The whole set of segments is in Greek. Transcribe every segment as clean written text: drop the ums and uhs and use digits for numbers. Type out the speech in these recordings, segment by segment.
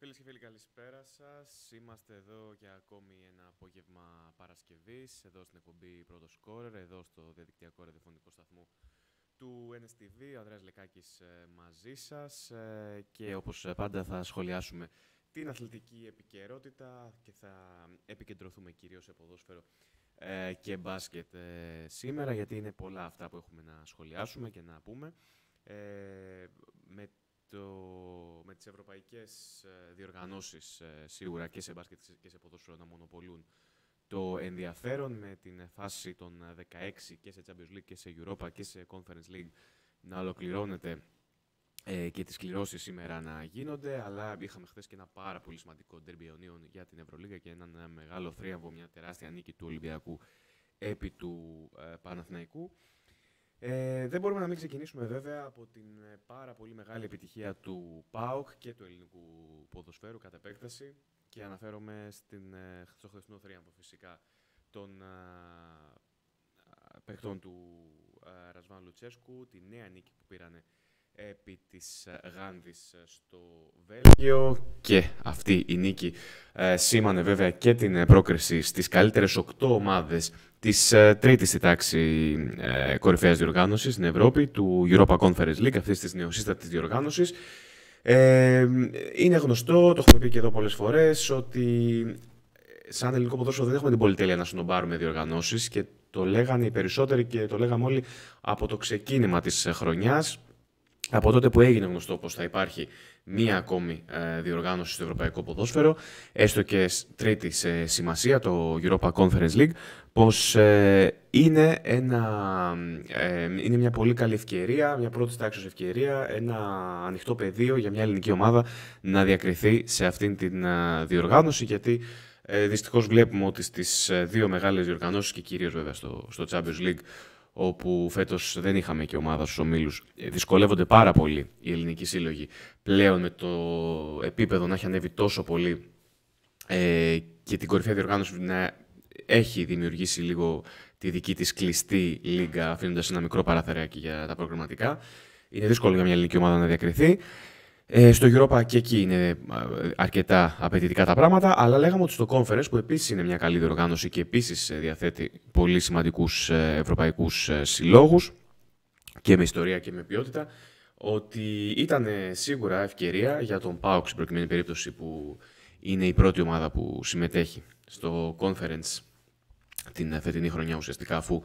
Φίλες και φίλοι, καλησπέρα σας. Είμαστε εδώ για ακόμη ένα απόγευμα Παρασκευής, εδώ στην εκπομπή Πρώτο Σκόρερ, εδώ στο διαδικτυακό ραδιοφωνικό σταθμό του NSTV. Ο Ανδρέας Λεκάκης μαζί σας και όπως πάντα θα σχολιάσουμε την αθλητική επικαιρότητα και θα επικεντρωθούμε κυρίως σε ποδόσφαιρο και μπάσκετ σήμερα, γιατί είναι πολλά αυτά που έχουμε να σχολιάσουμε και να πούμε. Με τις ευρωπαϊκές διοργανώσεις σίγουρα και σε μπάσκετ και σε ποδόσφαιρο να μονοπολούν το ενδιαφέρον, με την φάση των 16 και σε Champions League και σε Europa και σε Conference League να ολοκληρώνεται και τις κληρώσεις σήμερα να γίνονται, αλλά είχαμε χθες και ένα πάρα πολύ σημαντικό ντέρμπι αιωνίων για την Ευρωλίγα και έναν μεγάλο θρίαμβο, μια τεράστια νίκη του Ολυμπιακού επί του Παναθηναϊκού. Δεν μπορούμε να μην ξεκινήσουμε βέβαια από την πάρα πολύ μεγάλη επιτυχία του ΠΑΟΚ και του ελληνικού ποδοσφαίρου κατ' επέκταση, και αναφέρομαι στο χθεσινό θρίαμβο φυσικά των παιχτών του Ρασβάν Λουτσέσκου, τη νέα νίκη που πήρανε επί της Γάνδης στο Βέλγιο, και αυτή η νίκη σήμανε βέβαια και την πρόκριση στις καλύτερες 8 ομάδες της τρίτης στη τάξη κορυφαίας διοργάνωσης στην Ευρώπη, του Europa Conference League, αυτής της νεοσύστατης διοργάνωσης. Είναι γνωστό, το έχουμε πει και εδώ πολλές φορές, ότι σαν ελληνικό ποδόσφαιρο δεν έχουμε την πολυτέλεια να σνομπάρουμε διοργανώσεις, και το λέγανε οι περισσότεροι και το λέγαμε όλοι από το ξεκίνημα της χρονιάς, από τότε που έγινε γνωστό πως θα υπάρχει μία ακόμη διοργάνωση στο ευρωπαϊκό ποδόσφαιρο, έστω και τρίτη σε σημασία, το Europa Conference League, πως είναι μια πολύ καλή ευκαιρία, μια πρώτη τάξης ευκαιρία, ένα ανοιχτό πεδίο για μια ελληνική ομάδα να διακριθεί σε αυτήν την διοργάνωση, γιατί δυστυχώς βλέπουμε ότι στις δύο μεγάλες διοργανώσεις, και κυρίως βέβαια στο Champions League, όπου φέτος δεν είχαμε και ομάδα στους ομίλους, δυσκολεύονται πάρα πολύ οι ελληνικοί σύλλογοι πλέον με το επίπεδο να έχει ανέβει τόσο πολύ και την κορυφαία διοργάνωση να έχει δημιουργήσει λίγο τη δική της κλειστή λίγα, αφήνοντας ένα μικρό παραθυράκι για τα προγραμματικά. Είναι δύσκολο για μια ελληνική ομάδα να διακριθεί. Στο Europa και εκεί είναι αρκετά απαιτητικά τα πράγματα, αλλά λέγαμε ότι στο Conference, που επίσης είναι μια καλή διοργάνωση και επίσης διαθέτει πολύ σημαντικούς ευρωπαϊκούς συλλόγους και με ιστορία και με ποιότητα, ότι ήταν σίγουρα ευκαιρία για τον ΠΑΟΚ, στην προκειμένη περίπτωση, που είναι η πρώτη ομάδα που συμμετέχει στο Conference την φετινή χρονιά ουσιαστικά, αφού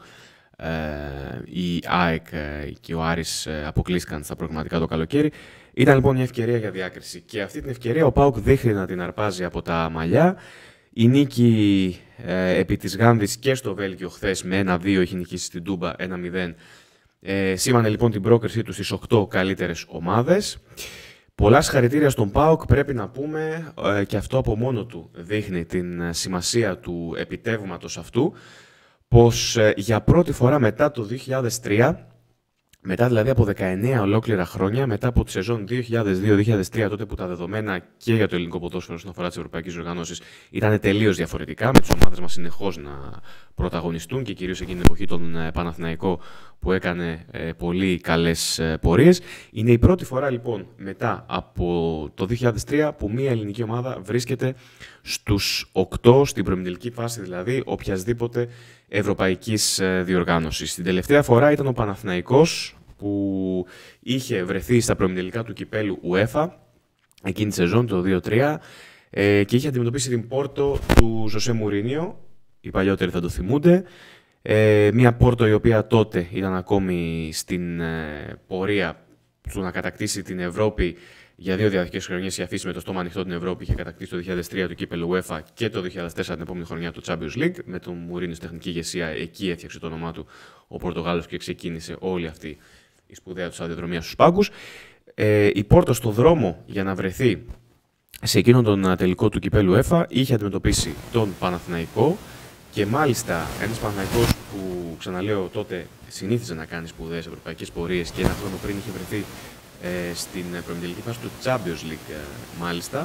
η ΑΕΚ και ο Άρης αποκλείστηκαν στα προγραμματικά το καλοκαίρι. Ήταν λοιπόν μια ευκαιρία για διάκριση, και αυτή την ευκαιρία ο ΠΑΟΚ δείχνει να την αρπάζει από τα μαλλιά. Η νίκη επί της Γάνδης και στο Βέλγιο χθες με 1-2, έχει νικήσει στην Τούμπα 1-0. Σήμανε λοιπόν την πρόκρισή του στις 8 καλύτερες ομάδες. Πολλά συγχαρητήρια στον ΠΑΟΚ, πρέπει να πούμε, και αυτό από μόνο του δείχνει την σημασία του επιτεύγματος αυτού, πως για πρώτη φορά μετά το 2003, μετά δηλαδή από 19 ολόκληρα χρόνια, μετά από τη σεζόν 2002-2003, τότε που τα δεδομένα και για το ελληνικό ποδόσφαιρο όσον αφορά τις ευρωπαϊκές οργανώσεις ήταν τελείως διαφορετικά, με τις ομάδες μας συνεχώς να πρωταγωνιστούν, και κυρίως εκείνη την εποχή τον Παναθηναϊκό που έκανε πολύ καλές πορείες. Είναι η πρώτη φορά λοιπόν μετά από το 2003 που μια ελληνική ομάδα βρίσκεται στους 8, στην προημιτελική φάση δηλαδή οποιασδήποτε ευρωπαϊκής διοργάνωσης. Την τελευταία φορά ήταν ο Παναθηναϊκός, που είχε βρεθεί στα προημιτελικά του κυπέλου UEFA εκείνη τη σεζόν, το 2-3, και είχε αντιμετωπίσει την Πόρτο του Ζωσέ Μουρίνιο. Οι παλιότεροι θα το θυμούνται. Μια Πόρτο η οποία τότε ήταν ακόμη στην πορεία του να κατακτήσει την Ευρώπη για 2 διαδοχικές χρονιές. Η αφήση με το στόμα ανοιχτό την Ευρώπη είχε κατακτήσει το 2003 το κύπελο UEFA και το 2004 την επόμενη χρονιά το Champions League. Με τον Μουρίνιο στην τεχνική ηγεσία, εκεί έφτιαξε το όνομά του ο Πορτογάλος και ξεκίνησε όλη αυτή η σπουδαία του σταδιοδρομία στους πάγκους. Η Πόρτο στο δρόμο για να βρεθεί σε εκείνον τον τελικό του κυπέλου UEFA είχε αντιμετωπίσει τον Παναθηναϊκό, και μάλιστα ένας Παναθηναϊκός που, ξαναλέω, τότε συνήθιζε να κάνει σπουδαίες ευρωπαϊκές πορείες και ένα χρόνο πριν είχε βρεθεί στην προημιτελική φάση του Champions League, μάλιστα,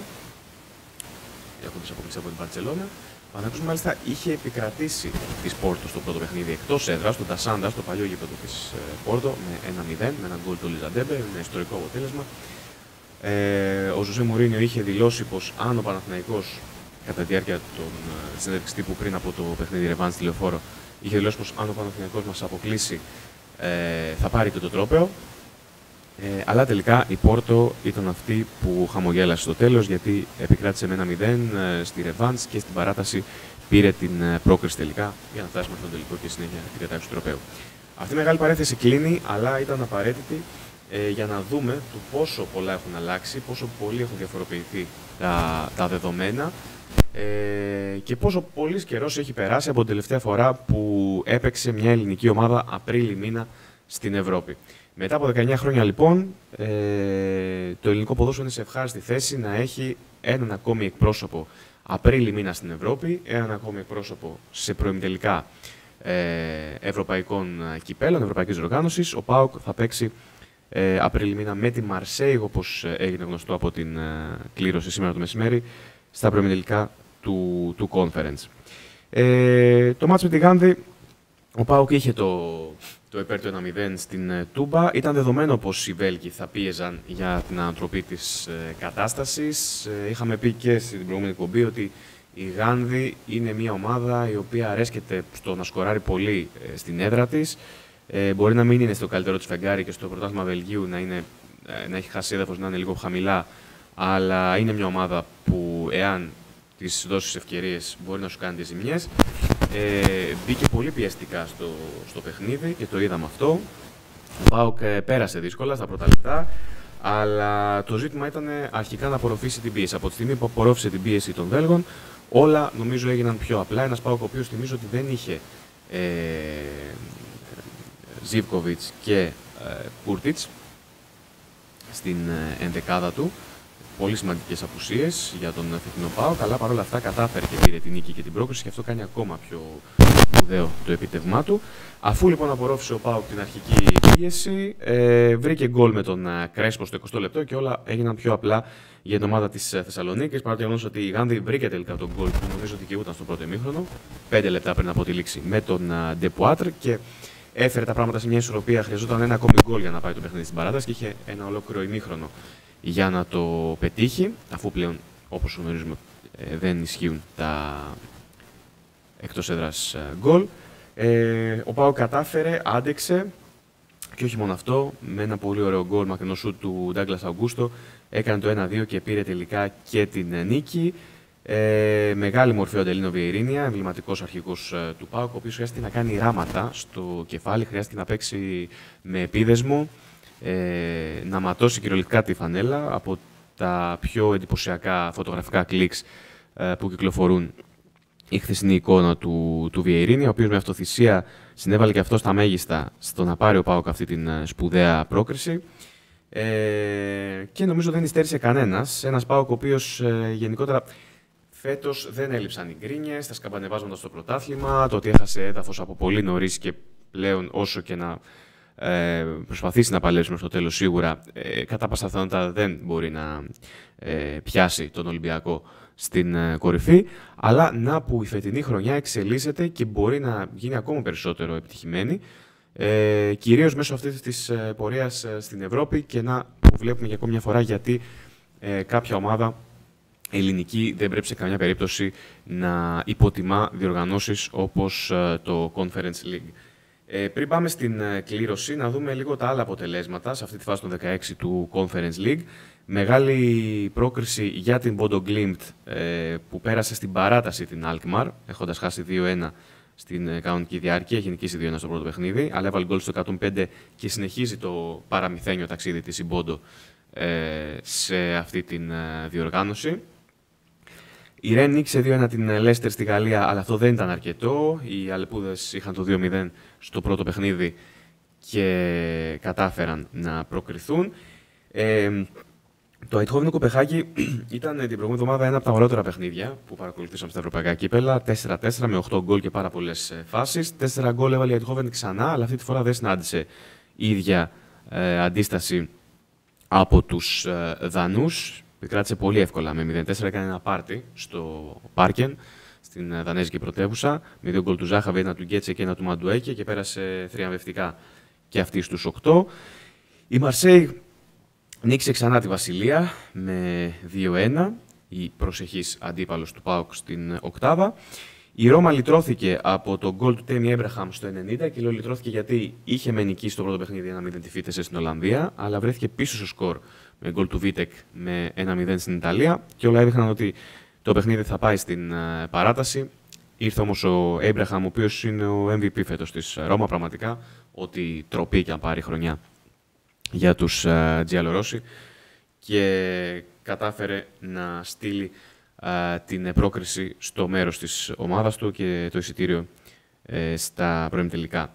έχοντας αποκλειστεί από την Μπαρτσελόνα. Ο Παναθηναϊκός μάλιστα είχε επικρατήσει της Πόρτο στο πρώτο παιχνίδι εκτός έδρας, στο Τασάντα, στο παλιό γήπεδο της Πόρτο, με 1-0, με έναν γκολ του Λιζαντέμπε, ένα ιστορικό αποτέλεσμα. Ο Ζωζέ Μουρίνιο είχε δηλώσει πως αν ο Παναθηναϊκός, κατά τη διάρκεια των συνέντευξης τύπου πριν από το παιχνίδι Ρεβάν στη Λεωφόρο, είχε δηλώσει πως αν ο Παναθηναϊκός μας αποκλείσει θα πάρει και το τρόπαιο. Αλλά τελικά η Πόρτο ήταν αυτή που χαμογέλασε στο τέλος, γιατί επικράτησε με 1-0 στη Ρεβάνς και στην παράταση πήρε την πρόκριση τελικά για να φτάσει με τον τελικό και συνέχεια την κατάξυση του τροπαίου. Αυτή η μεγάλη παρένθεση κλείνει, αλλά ήταν απαραίτητη για να δούμε το πόσο πολλά έχουν αλλάξει, πόσο πολύ έχουν διαφοροποιηθεί τα δεδομένα και πόσο πολύς καιρός έχει περάσει από την τελευταία φορά που έπαιξε μια ελληνική ομάδα Απρίλη μήνα στην Ευρώπη. Μετά από 19 χρόνια λοιπόν, το ελληνικό ποδόσφαιρο είναι σε ευχάριστη θέση να έχει έναν ακόμη εκπρόσωπο Απρίλη μήνα στην Ευρώπη, έναν ακόμη εκπρόσωπο σε προημιτελικά ευρωπαϊκών κυπέλων, ευρωπαϊκής διοργάνωσης. Ο ΠΑΟΚ θα παίξει Απρίλη μήνα με τη Μαρσέη, όπως έγινε γνωστό από την κλήρωση σήμερα το μεσημέρι, στα προημιτελικά του Conference. Το μάτς με τη Γάνδη, ο ΠΑΟΚ είχε το υπέρ του 1-0 στην Τούμπα. Ήταν δεδομένο πως οι Βέλγοι θα πίεζαν για την ανατροπή της κατάστασης. Είχαμε πει και στην προηγούμενη εκπομπή ότι η Γάνδη είναι μια ομάδα η οποία αρέσκεται στο να σκοράρει πολύ στην έδρα της. Μπορεί να μην είναι στο καλύτερο της φεγγάρι και στο πρωτάθλημα Βελγίου να έχει χάσει έδαφος, να είναι λίγο χαμηλά, αλλά είναι μια ομάδα που εάν της δώσεις ευκαιρίες μπορεί να σου κάνει τις ζημιές. Μπήκε πολύ πιεστικά στο παιχνίδι και το είδαμε αυτό. Ο ΠΑΟΚ πέρασε δύσκολα στα πρώτα λεπτά, αλλά το ζήτημα ήταν αρχικά να απορροφήσει την πίεση. Από τη στιγμή που απορρόφησε την πίεση των Βέλγων, όλα νομίζω έγιναν πιο απλά. Ένας ΠΑΟΚ ο οποίος θυμίζω ότι δεν είχε Ζίβκοβιτς και Κούρτιτς στην ενδεκάδα του. Πολύ σημαντικές απουσίες για τον φετινό ΠΑΟΚ, αλλά παρόλα αυτά κατάφερε και πήρε την νίκη και την πρόκριση και αυτό κάνει ακόμα πιο σπουδαίο το επίτευγμά του. Αφού λοιπόν απορρόφησε ο ΠΑΟΚ την αρχική πίεση, βρήκε γκολ με τον Κρέσπο στο 20 λεπτό και όλα έγιναν πιο απλά για την ομάδα της Θεσσαλονίκης. Παρά το γεγονός ότι η Γάνδη βρήκε τελικά τον γκολ που νομίζω ότι δικαιούταν στο πρώτο ημίχρονο, 5 λεπτά πριν από τη λήξη με τον Ντεπουάτρ, και έφερε τα πράγματα σε μια ισορροπία. Χρειαζόταν ένα ακόμη γκολ για να πάει το παιχνίδι στην παράταση και είχε ένα ολόκληρο ημίχρονο για να το πετύχει, αφού πλέον, όπως γνωρίζουμε, δεν ισχύουν τα εκτός έδρας γκολ. Ο ΠΑΟΚ κατάφερε, άντεξε και όχι μόνο αυτό, με ένα πολύ ωραίο γκολ μακρινό σουτ του Ντάγκλας Αουγκούστο έκανε το 1-2 και πήρε τελικά και την νίκη. Μεγάλη μορφή ο Αντελίνο Βιερίνια, εμβληματικός αρχηγός του ΠΑΟΚ, ο οποίος χρειάστηκε να κάνει ράματα στο κεφάλι, χρειάστηκε να παίξει με επίδεσμο, να ματώσει κυριολεκτικά τη φανέλα από τα πιο εντυπωσιακά φωτογραφικά κλικς που κυκλοφορούν. Η χθεσινή εικόνα του Βιερίνη, ο οποίος με αυτοθυσία συνέβαλε και αυτό στα μέγιστα στο να πάρει ο ΠΑΟΚ αυτή την σπουδαία πρόκριση. Και νομίζω δεν υστέρησε κανένας. Ένας ΠΑΟΚ ο οποίος γενικότερα φέτος δεν έλειψαν οι γκρίνιες, τα σκαμπανεβάσματα στο πρωτάθλημα, το ότι έχασε έδαφος από πολύ νωρίς και πλέον όσο και να προσπαθήσει να παλέψει μέχρι το τέλος, σίγουρα κατά πάσα πιθανότητα δεν μπορεί να πιάσει τον Ολυμπιακό στην κορυφή, αλλά να που η φετινή χρονιά εξελίσσεται και μπορεί να γίνει ακόμα περισσότερο επιτυχημένη, κυρίως μέσω αυτής της πορείας στην Ευρώπη, και να που βλέπουμε για ακόμη μια φορά γιατί κάποια ομάδα ελληνική δεν πρέπει σε καμιά περίπτωση να υποτιμά διοργανώσεις όπως το Conference League. Πριν πάμε στην κλήρωση, να δούμε λίγο τα άλλα αποτελέσματα σε αυτή τη φάση των 16 του Conference League. Μεγάλη πρόκριση για την Bodo Glimt που πέρασε στην παράταση την Alkmaar, έχοντας χάσει 2-1 στην κανονική διάρκεια. Έχει νικήσει 2-1 στο πρώτο παιχνίδι, αλλά έβαλε γκολ στο 105 και συνεχίζει το παραμυθένιο ταξίδι της η Bodo σε αυτή την διοργάνωση. Η Ρεν νίκησε 2-1 την Λέστερ στη Γαλλία, αλλά αυτό δεν ήταν αρκετό. Οι Αλεπούδες είχαν το 2-0 στο πρώτο παιχνίδι και κατάφεραν να προκριθούν. Το Eindhoven Κοπεχάγη ήταν την προηγούμενη εβδομάδα ένα από τα ωραιότερα παιχνίδια που παρακολουθήσαμε στα ευρωπαϊκά κύπελα. 4-4 με 8 γκολ και πάρα πολλές φάσεις. 4 γκολ έβαλε η Eindhoven ξανά, αλλά αυτή τη φορά δεν συνάντησε η ίδια αντίσταση από τους Δανούς. Κράτησε πολύ εύκολα με 0-4, έκανε ένα πάρτι στο Πάρκεν, στην δανέζικη πρωτεύουσα, με 2 γκολ του Ζάχαβε, ένα του Γκέτσε και ένα του Μαντουέκε, και πέρασε θριαμβευτικά και αυτή στους 8. Η Μαρσέη Νίκησε ξανά τη Βασιλεία με 2-1, η προσεχής αντίπαλος του ΠΑΟΚ στην οκτάδα. Η Ρώμα λυτρώθηκε από το γκολ του Τέμι Έμπραχαμ στο 90 και λέω λυτρώθηκε γιατί είχε με νικήσει στο πρώτο παιχνίδι 1-0 τη Φίτεσε στην Ολλανδία, αλλά βρέθηκε πίσω στο σκορ με γκολ του Βίτεκ με 1-0 στην Ιταλία και όλα έδειχναν ότι το παιχνίδι θα πάει στην παράταση. Ήρθε όμως ο Έμπραχαμ, ο οποίος είναι ο MVP φέτος της Ρώμα, πραγματικά, ότι τροπή και αν πάρει χρονιά για τους Τζιαλορόσοι, και κατάφερε να στείλει την πρόκριση στο μέρος της ομάδας του και το εισιτήριο στα προημιτελικά.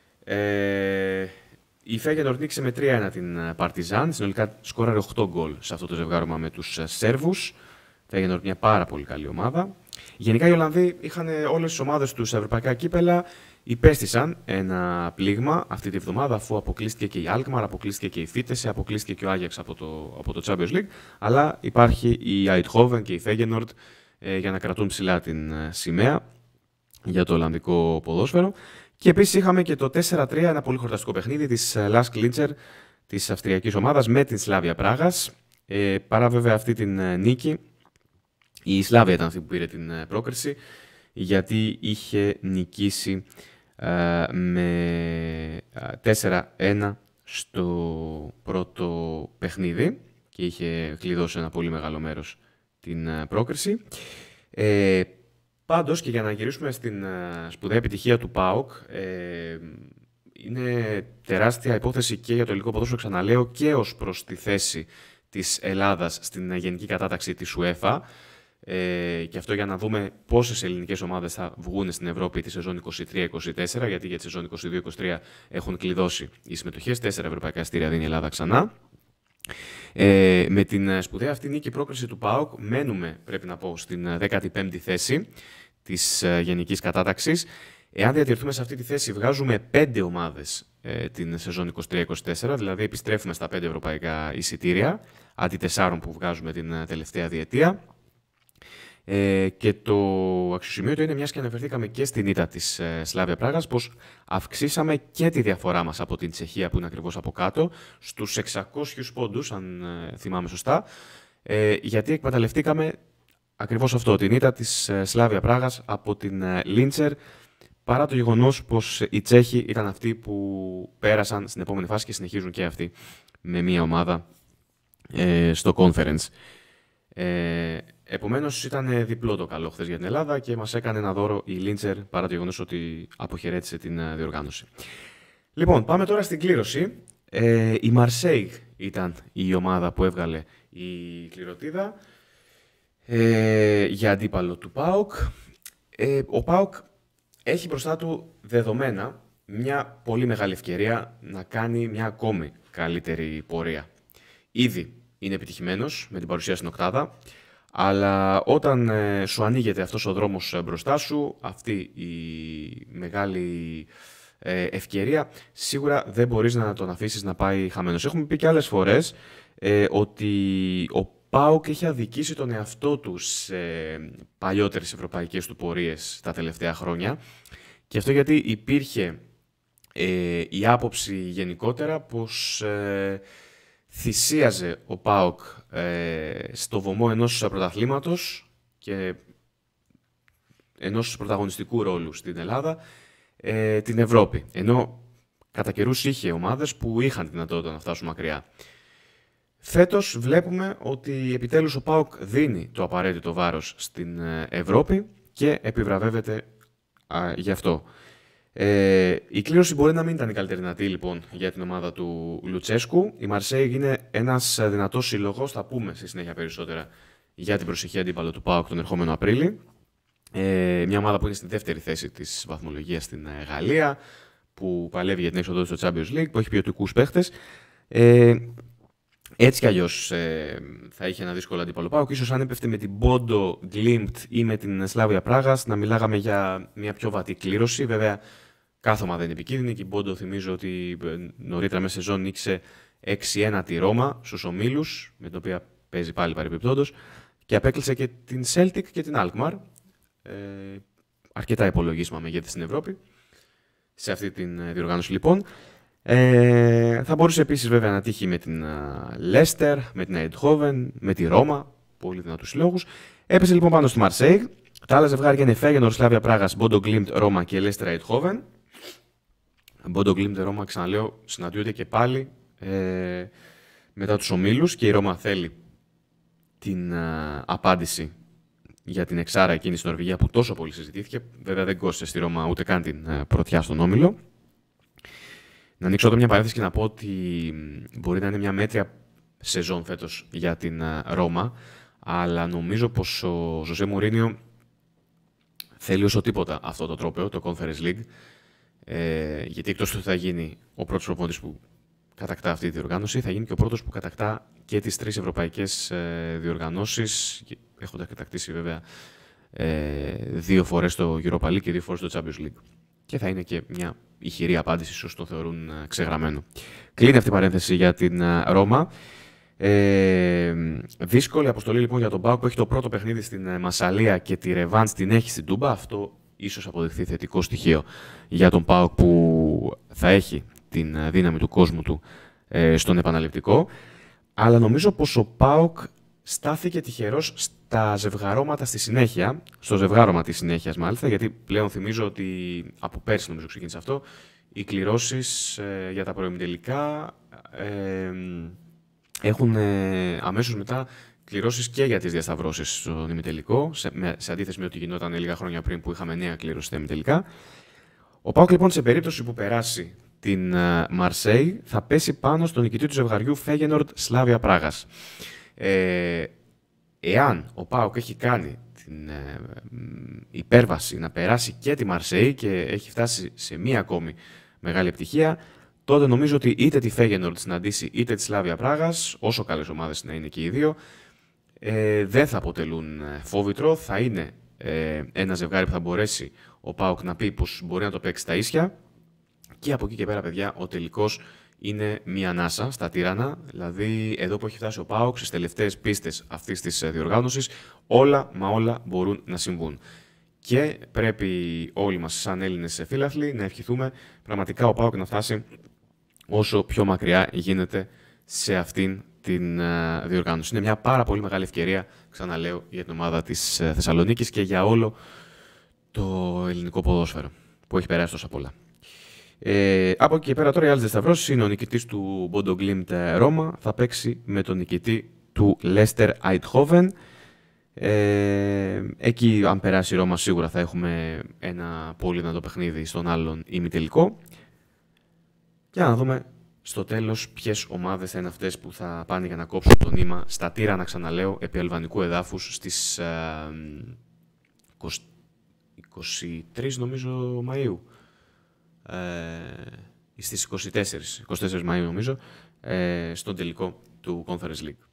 Η Φέγενορντ νίκησε με 3-1 την Παρτιζάν. Συνολικά σκόραρε 8 γκολ σε αυτό το ζευγάρωμα με τους Σέρβους. Φέγενορντ μια πάρα πολύ καλή ομάδα. Γενικά οι Ολλανδοί είχαν όλες τις ομάδες τους σε ευρωπαϊκά κύπελα. Υπέστησαν ένα πλήγμα αυτή τη βδομάδα, αφού αποκλείστηκε και η Alkmaar, αποκλείστηκε και η Φίτεσε, αποκλείστηκε και ο Άγιαξ από το Champions League. Αλλά υπάρχει η Eindhoven και η Feyenoord για να κρατούν ψηλά την σημαία για το Ολλανδικό ποδόσφαιρο. Και επίσης είχαμε και το 4-3, ένα πολύ χορταστικό παιχνίδι της Lask Linzer, της αυστριακής ομάδας, με την Σλάβια Πράγας. Παρά βέβαια αυτή την νίκη, η Σλάβια ήταν αυτή που πήρε την πρόκριση, γιατί είχε νικήσει με 4-1 στο πρώτο παιχνίδι και είχε κλειδώσει ένα πολύ μεγάλο μέρος την πρόκριση. Πάντως, και για να γυρίσουμε στην σπουδαία επιτυχία του ΠΑΟΚ, είναι τεράστια υπόθεση και για το ελληνικό ποδόσφαιρο, ξαναλέω, και ως προς τη θέση της Ελλάδας στην γενική κατάταξη της UEFA. Και αυτό για να δούμε πόσες ελληνικές ομάδες θα βγουν στην Ευρώπη τη σεζόν 23-24, γιατί για τη σεζόν 22-23 έχουν κλειδώσει οι συμμετοχές. 4 ευρωπαϊκά εισιτήρια δίνει η Ελλάδα ξανά. Με την σπουδαία αυτή νίκη πρόκριση του ΠΑΟΚ μένουμε, πρέπει να πω, στην 15η θέση της γενικής κατάταξης. Εάν διατηρηθούμε σε αυτή τη θέση, βγάζουμε 5 ομάδες την σεζόν 23-24, δηλαδή επιστρέφουμε στα 5 ευρωπαϊκά εισιτήρια, αντί 4 που βγάζουμε την τελευταία διετία. Και το αξιοσημείωτο είναι, μιας και αναφερθήκαμε και στην ήττα της Σλάβια Πράγας, πως αυξήσαμε και τη διαφορά μας από την Τσεχία, που είναι ακριβώς από κάτω, στους 600 πόντους, αν θυμάμαι σωστά, γιατί εκμεταλλευτήκαμε ακριβώς αυτό, την ήττα της Σλάβια Πράγας από την Λίντσερ, παρά το γεγονός πως οι Τσέχοι ήταν αυτοί που πέρασαν στην επόμενη φάση και συνεχίζουν και αυτοί με μία ομάδα στο Conference. Επομένως, ήταν διπλό το καλό χθες για την Ελλάδα και μας έκανε ένα δώρο η Λίντσερ, παρά το γεγονός ότι αποχαιρέτησε την διοργάνωση. Λοιπόν, πάμε τώρα στην κλήρωση. Η Marseille ήταν η ομάδα που έβγαλε η κληρωτίδα για αντίπαλο του ΠΑΟΚ. Ο ΠΑΟΚ έχει μπροστά του δεδομένα μια πολύ μεγάλη ευκαιρία να κάνει μια ακόμη καλύτερη πορεία. Ήδη είναι επιτυχημένος με την παρουσία στην οκτάδα, αλλά όταν σου ανοίγεται αυτός ο δρόμος μπροστά σου, αυτή η μεγάλη ευκαιρία, σίγουρα δεν μπορείς να τον αφήσεις να πάει χαμένος. Έχουμε πει και άλλες φορές ότι ο ΠΑΟΚ έχει αδικήσει τον εαυτό του σε παλιότερες ευρωπαϊκές του πορείες τα τελευταία χρόνια, και αυτό γιατί υπήρχε η άποψη γενικότερα πως θυσίαζε ο ΠΑΟΚ στο βωμό ενός πρωταθλήματος και ενός πρωταγωνιστικού ρόλου στην Ελλάδα την Ευρώπη. Ενώ κατά καιρούς είχε ομάδες που είχαν τη δυνατότητα να φτάσουν μακριά. Φέτος βλέπουμε ότι επιτέλους ο ΠΑΟΚ δίνει το απαραίτητο βάρος στην Ευρώπη και επιβραβεύεται γι' αυτό. Η κλήρωση μπορεί να μην ήταν η καλύτερη δυνατή λοιπόν για την ομάδα του Λουτσέσκου. Η Marseille είναι ένας δυνατός σύλλογος, θα πούμε στη συνέχεια περισσότερα για την προσεχή αντίπαλο του ΠΑΟΚ τον ερχόμενο Απρίλη. Μια ομάδα που είναι στη δεύτερη θέση της βαθμολογίας στην Γαλλία, που παλεύει για την έξοδο στο Champions League, που έχει ποιοτικούς παίχτες. Έτσι κι αλλιώς θα είχε ένα δύσκολο αντίπαλο ΠΑΟΚ. Ίσως αν έπεφτε με την Bodo Glimt ή με την Σλάβια Πράγας να μιλάγαμε για μια πιο βατή κλήρωση. Βέβαια, κάθε ομάδα είναι επικίνδυνη και η Bodo, θυμίζω ότι νωρίτερα μέσα σεζόν νίκησε 6-1 τη Ρώμα στους ομίλους, με την οποία παίζει πάλι παρεμπιπτόντως, και απέκλεισε και την Celtic και την Alkmaar. Αρκετά υπολογίσμα μεγέθη στην Ευρώπη σε αυτή την διοργάνωση λοιπόν. Θα μπορούσε επίσης βέβαια να τύχει με την Leicester, με την Eindhoven, με τη Ρώμα, πολύ δυνατούς συλλόγους. Έπεσε λοιπόν πάνω στη Marseille. Τα άλλα ζευγάρια είναι Feyenoord, Slavia Πράγας, Bodo Glimt, Ρώμα και Leicester Eindhoven. Bodo Glimt, Ρώμα, ξαναλέω, συναντιούνται και πάλι μετά τους ομίλους και η Ρώμα θέλει την απάντηση για την εξάρα εκείνη στην Νορβηγία που τόσο πολύ συζητήθηκε. Βέβαια δεν κόστησε στη Ρώμα ούτε καν την πρωτιά στον όμιλο. Να ανοίξω εδώ μια παρένθεση και να πω ότι μπορεί να είναι μια μέτρια σεζόν φέτος για την Ρώμα, αλλά νομίζω πως ο Ζωζέ Μουρίνιο θέλει όσο τίποτα αυτό το τρόπαιο, το Conference League, γιατί εκτός του θα γίνει ο πρώτος προπονητής που κατακτά αυτή τη διοργάνωση, θα γίνει και ο πρώτος που κατακτά και τις 3 ευρωπαϊκές διοργανώσεις, έχοντας κατακτήσει βέβαια 2 φορές το Europa League και 2 φορές το Champions League. Και θα είναι και μια ηχηρή απάντηση σε όσους το θεωρούν ξεγραμμένο. Κλείνει αυτή η παρένθεση για την Ρώμα. Δύσκολη αποστολή λοιπόν για τον ΠΑΟΚ που έχει το πρώτο παιχνίδι στην Μασσαλία και τη ρεβάνς την έχει στην Τούμπα. Αυτό ίσως αποδειχθεί θετικό στοιχείο για τον ΠΑΟΚ που θα έχει την δύναμη του κόσμου του στον επαναληπτικό. Αλλά νομίζω πως ο ΠΑΟΚ στάθηκε τυχερός στα ζευγαρώματα στη συνέχεια, στο ζευγάρωμα της συνέχειας μάλιστα, γιατί πλέον θυμίζω ότι από πέρσι νομίζω ξεκίνησε αυτό, οι κληρώσεις για τα προημιτελικά έχουν αμέσως μετά κληρώσεις και για τις διασταυρώσεις στον ημιτελικό, σε αντίθεση με ό,τι γινόταν λίγα χρόνια πριν που είχαμε νέα κλήρωση στα ημιτελικά. Ο ΠΑΟΚ λοιπόν σε περίπτωση που περάσει την Μαρσέη θα πέσει πάνω στον νικητή του ζευγαριού Feyenoord Slavia Πράγας. Εάν ο ΠΑΟΚ έχει κάνει την υπέρβαση να περάσει και τη Μαρσέη και έχει φτάσει σε μία ακόμη μεγάλη επιτυχία, τότε νομίζω ότι είτε τη Feyenoord συναντήσει είτε τη Σλάβια Πράγας, όσο καλές ομάδες να είναι και οι δύο, δεν θα αποτελούν φόβητρο, θα είναι ένα ζευγάρι που θα μπορέσει ο ΠΑΟΚ να πει πως μπορεί να το παίξει στα ίσια και από εκεί και πέρα, παιδιά, ο τελικός είναι μία ανάσα στα τύρανα, δηλαδή εδώ που έχει φτάσει ο ΠΑΟΚ στις τελευταίες πίστες αυτής της διοργάνωσης, όλα μα όλα μπορούν να συμβούν. Και πρέπει όλοι μας σαν Έλληνες φίλαθλοι να ευχηθούμε πραγματικά ο ΠΑΟΚ να φτάσει όσο πιο μακριά γίνεται σε αυτήν την διοργάνωση. Είναι μια πάρα πολύ μεγάλη ευκαιρία, ξαναλέω, για την ομάδα της Θεσσαλονίκης και για όλο το ελληνικό ποδόσφαιρο που έχει περάσει τόσα πολλά. Από εκεί και πέρα τώρα οι άλλες διασταυρώσεις είναι ο νικητής του Bodo Glimt Ρώμα, θα παίξει με τον νικητή του Leicester Eindhoven. Εκεί αν περάσει η Ρώμα σίγουρα θα έχουμε ένα πολύ δυνατό παιχνίδι στον άλλον ημιτελικό. Για να δούμε στο τέλος ποιες ομάδες θα είναι αυτές που θα πάνε για να κόψουν το νήμα στα τύρανα, ξαναλέω, επί αλβανικού εδάφους στις 23 νομίζω Μαΐου. Στις 24 Μαΐου νομίζω, στον τελικό του Conference League.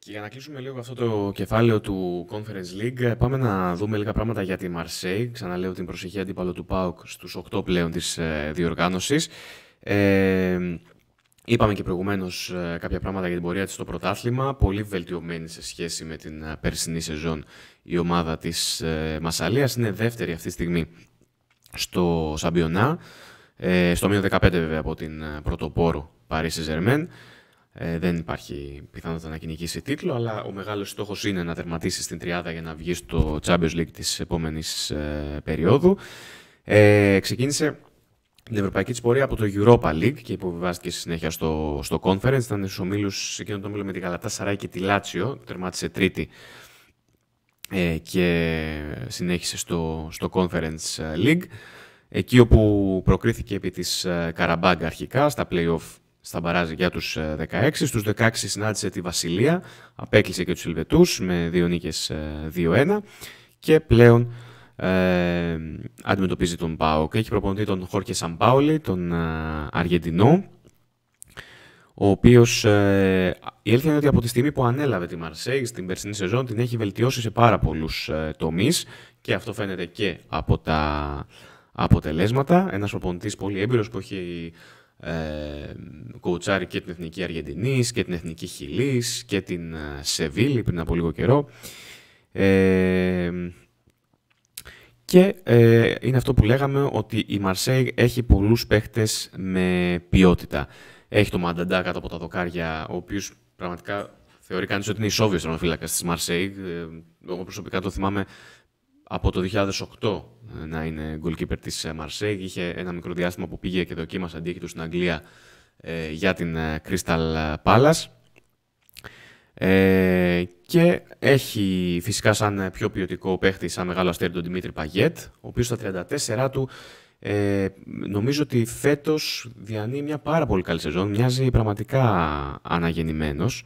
Και για να κλείσουμε λίγο αυτό το κεφάλαιο του Conference League, πάμε να δούμε λίγα πράγματα για τη Marseille. Ξαναλέω την προσεχή αντίπαλο του ΠΑΟΚ στους 8 πλέον της διοργάνωσης. Είπαμε και προηγουμένως κάποια πράγματα για την πορεία της στο πρωτάθλημα. Πολύ βελτιωμένη σε σχέση με την περσινή σεζόν η ομάδα της Μασσαλίας. Είναι δεύτερη αυτή τη στιγμή στο Σαμπιονά. Στο μείον 15 βέβαια από την πρωτοπόρο Paris Saint-Germain. Δεν υπάρχει πιθανότητα να κυνηγήσει τίτλο, αλλά ο μεγάλος στόχος είναι να τερματίσει στην τριάδα για να βγει στο Champions League της επόμενης περίοδου. Ξεκίνησε την ευρωπαϊκή της πορεία από το Europa League και υποβιβάστηκε στη συνέχεια στο Conference. Ήταν στους ομίλους, εκείνο το όμιλο με τη Γαλατάσαράι και τη Λάτσιο, τερμάτισε τρίτη και συνέχισε στο Conference League. Εκεί όπου προκρίθηκε επί της Καραμπάγκα αρχικά, στα play-off, στα μπαράζ για τους 16. Στους 16 συνάντησε τη Βασιλεία, απέκλεισε και τους Ελβετούς με 2 νίκες 2-1 και πλέον αντιμετωπίζει τον ΠΑΟΚ. Έχει προπονητή τον Χόρκε Σαμπάολη, τον Αργεντινό, ο οποίος η αλήθεια είναι ότι από τη στιγμή που ανέλαβε τη Μαρσέιγ στην περσινή σεζόν την έχει βελτιώσει σε πάρα πολλούς τομείς και αυτό φαίνεται και από τα αποτελέσματα. Ένας προπονητής πολύ έμπειρος που έχει κοουτσάρει και την Εθνική Αργεντινής και την Εθνική Χιλής και την Σεβίλη πριν από λίγο καιρό. Και είναι αυτό που λέγαμε, ότι η Marseille έχει πολλούς παίχτες με ποιότητα. Έχει το Μανταντά κάτω από τα δοκάρια, ο οποίος πραγματικά θεωρεί κανείς ότι είναι ισόβιος τερματοφύλακας της Marseille. Εγώ προσωπικά το θυμάμαι από το 2008 να είναι goalkeeper της Marseille. Είχε ένα μικρό διάστημα που πήγε και δοκίμασε αντίκτυπο στην Αγγλία για την Crystal Palace. Και έχει φυσικά σαν πιο ποιοτικό παίχτη, σαν μεγάλο αστέρι, τον Δημήτρη Παγιέτ, ο οποίος στα 34 του νομίζω ότι φέτος διανύει μια πάρα πολύ καλή σεζόν, μοιάζει πραγματικά αναγεννημένος.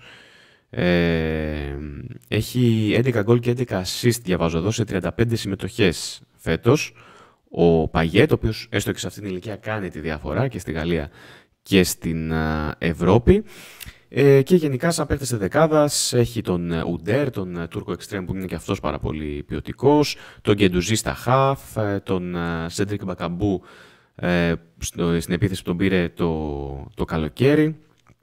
Έχει 11 γκολ και 11 assist, διαβάζω εδώ, σε 35 συμμετοχές φέτος. Ο Παγιέτ, ο οποίος έστω και σε αυτήν την ηλικία κάνει τη διαφορά και στη Γαλλία και στην Ευρώπη. Και γενικά σαν παίκτες της δεκάδας έχει τον Ουντέρ, τον Τούρκο Εξτρέμ που είναι και αυτός πάρα πολύ ποιοτικός, τον Γκεντουζή στα χαφ, τον Σέντρικ Μπακαμπού στην επίθεση που τον πήρε το καλοκαίρι,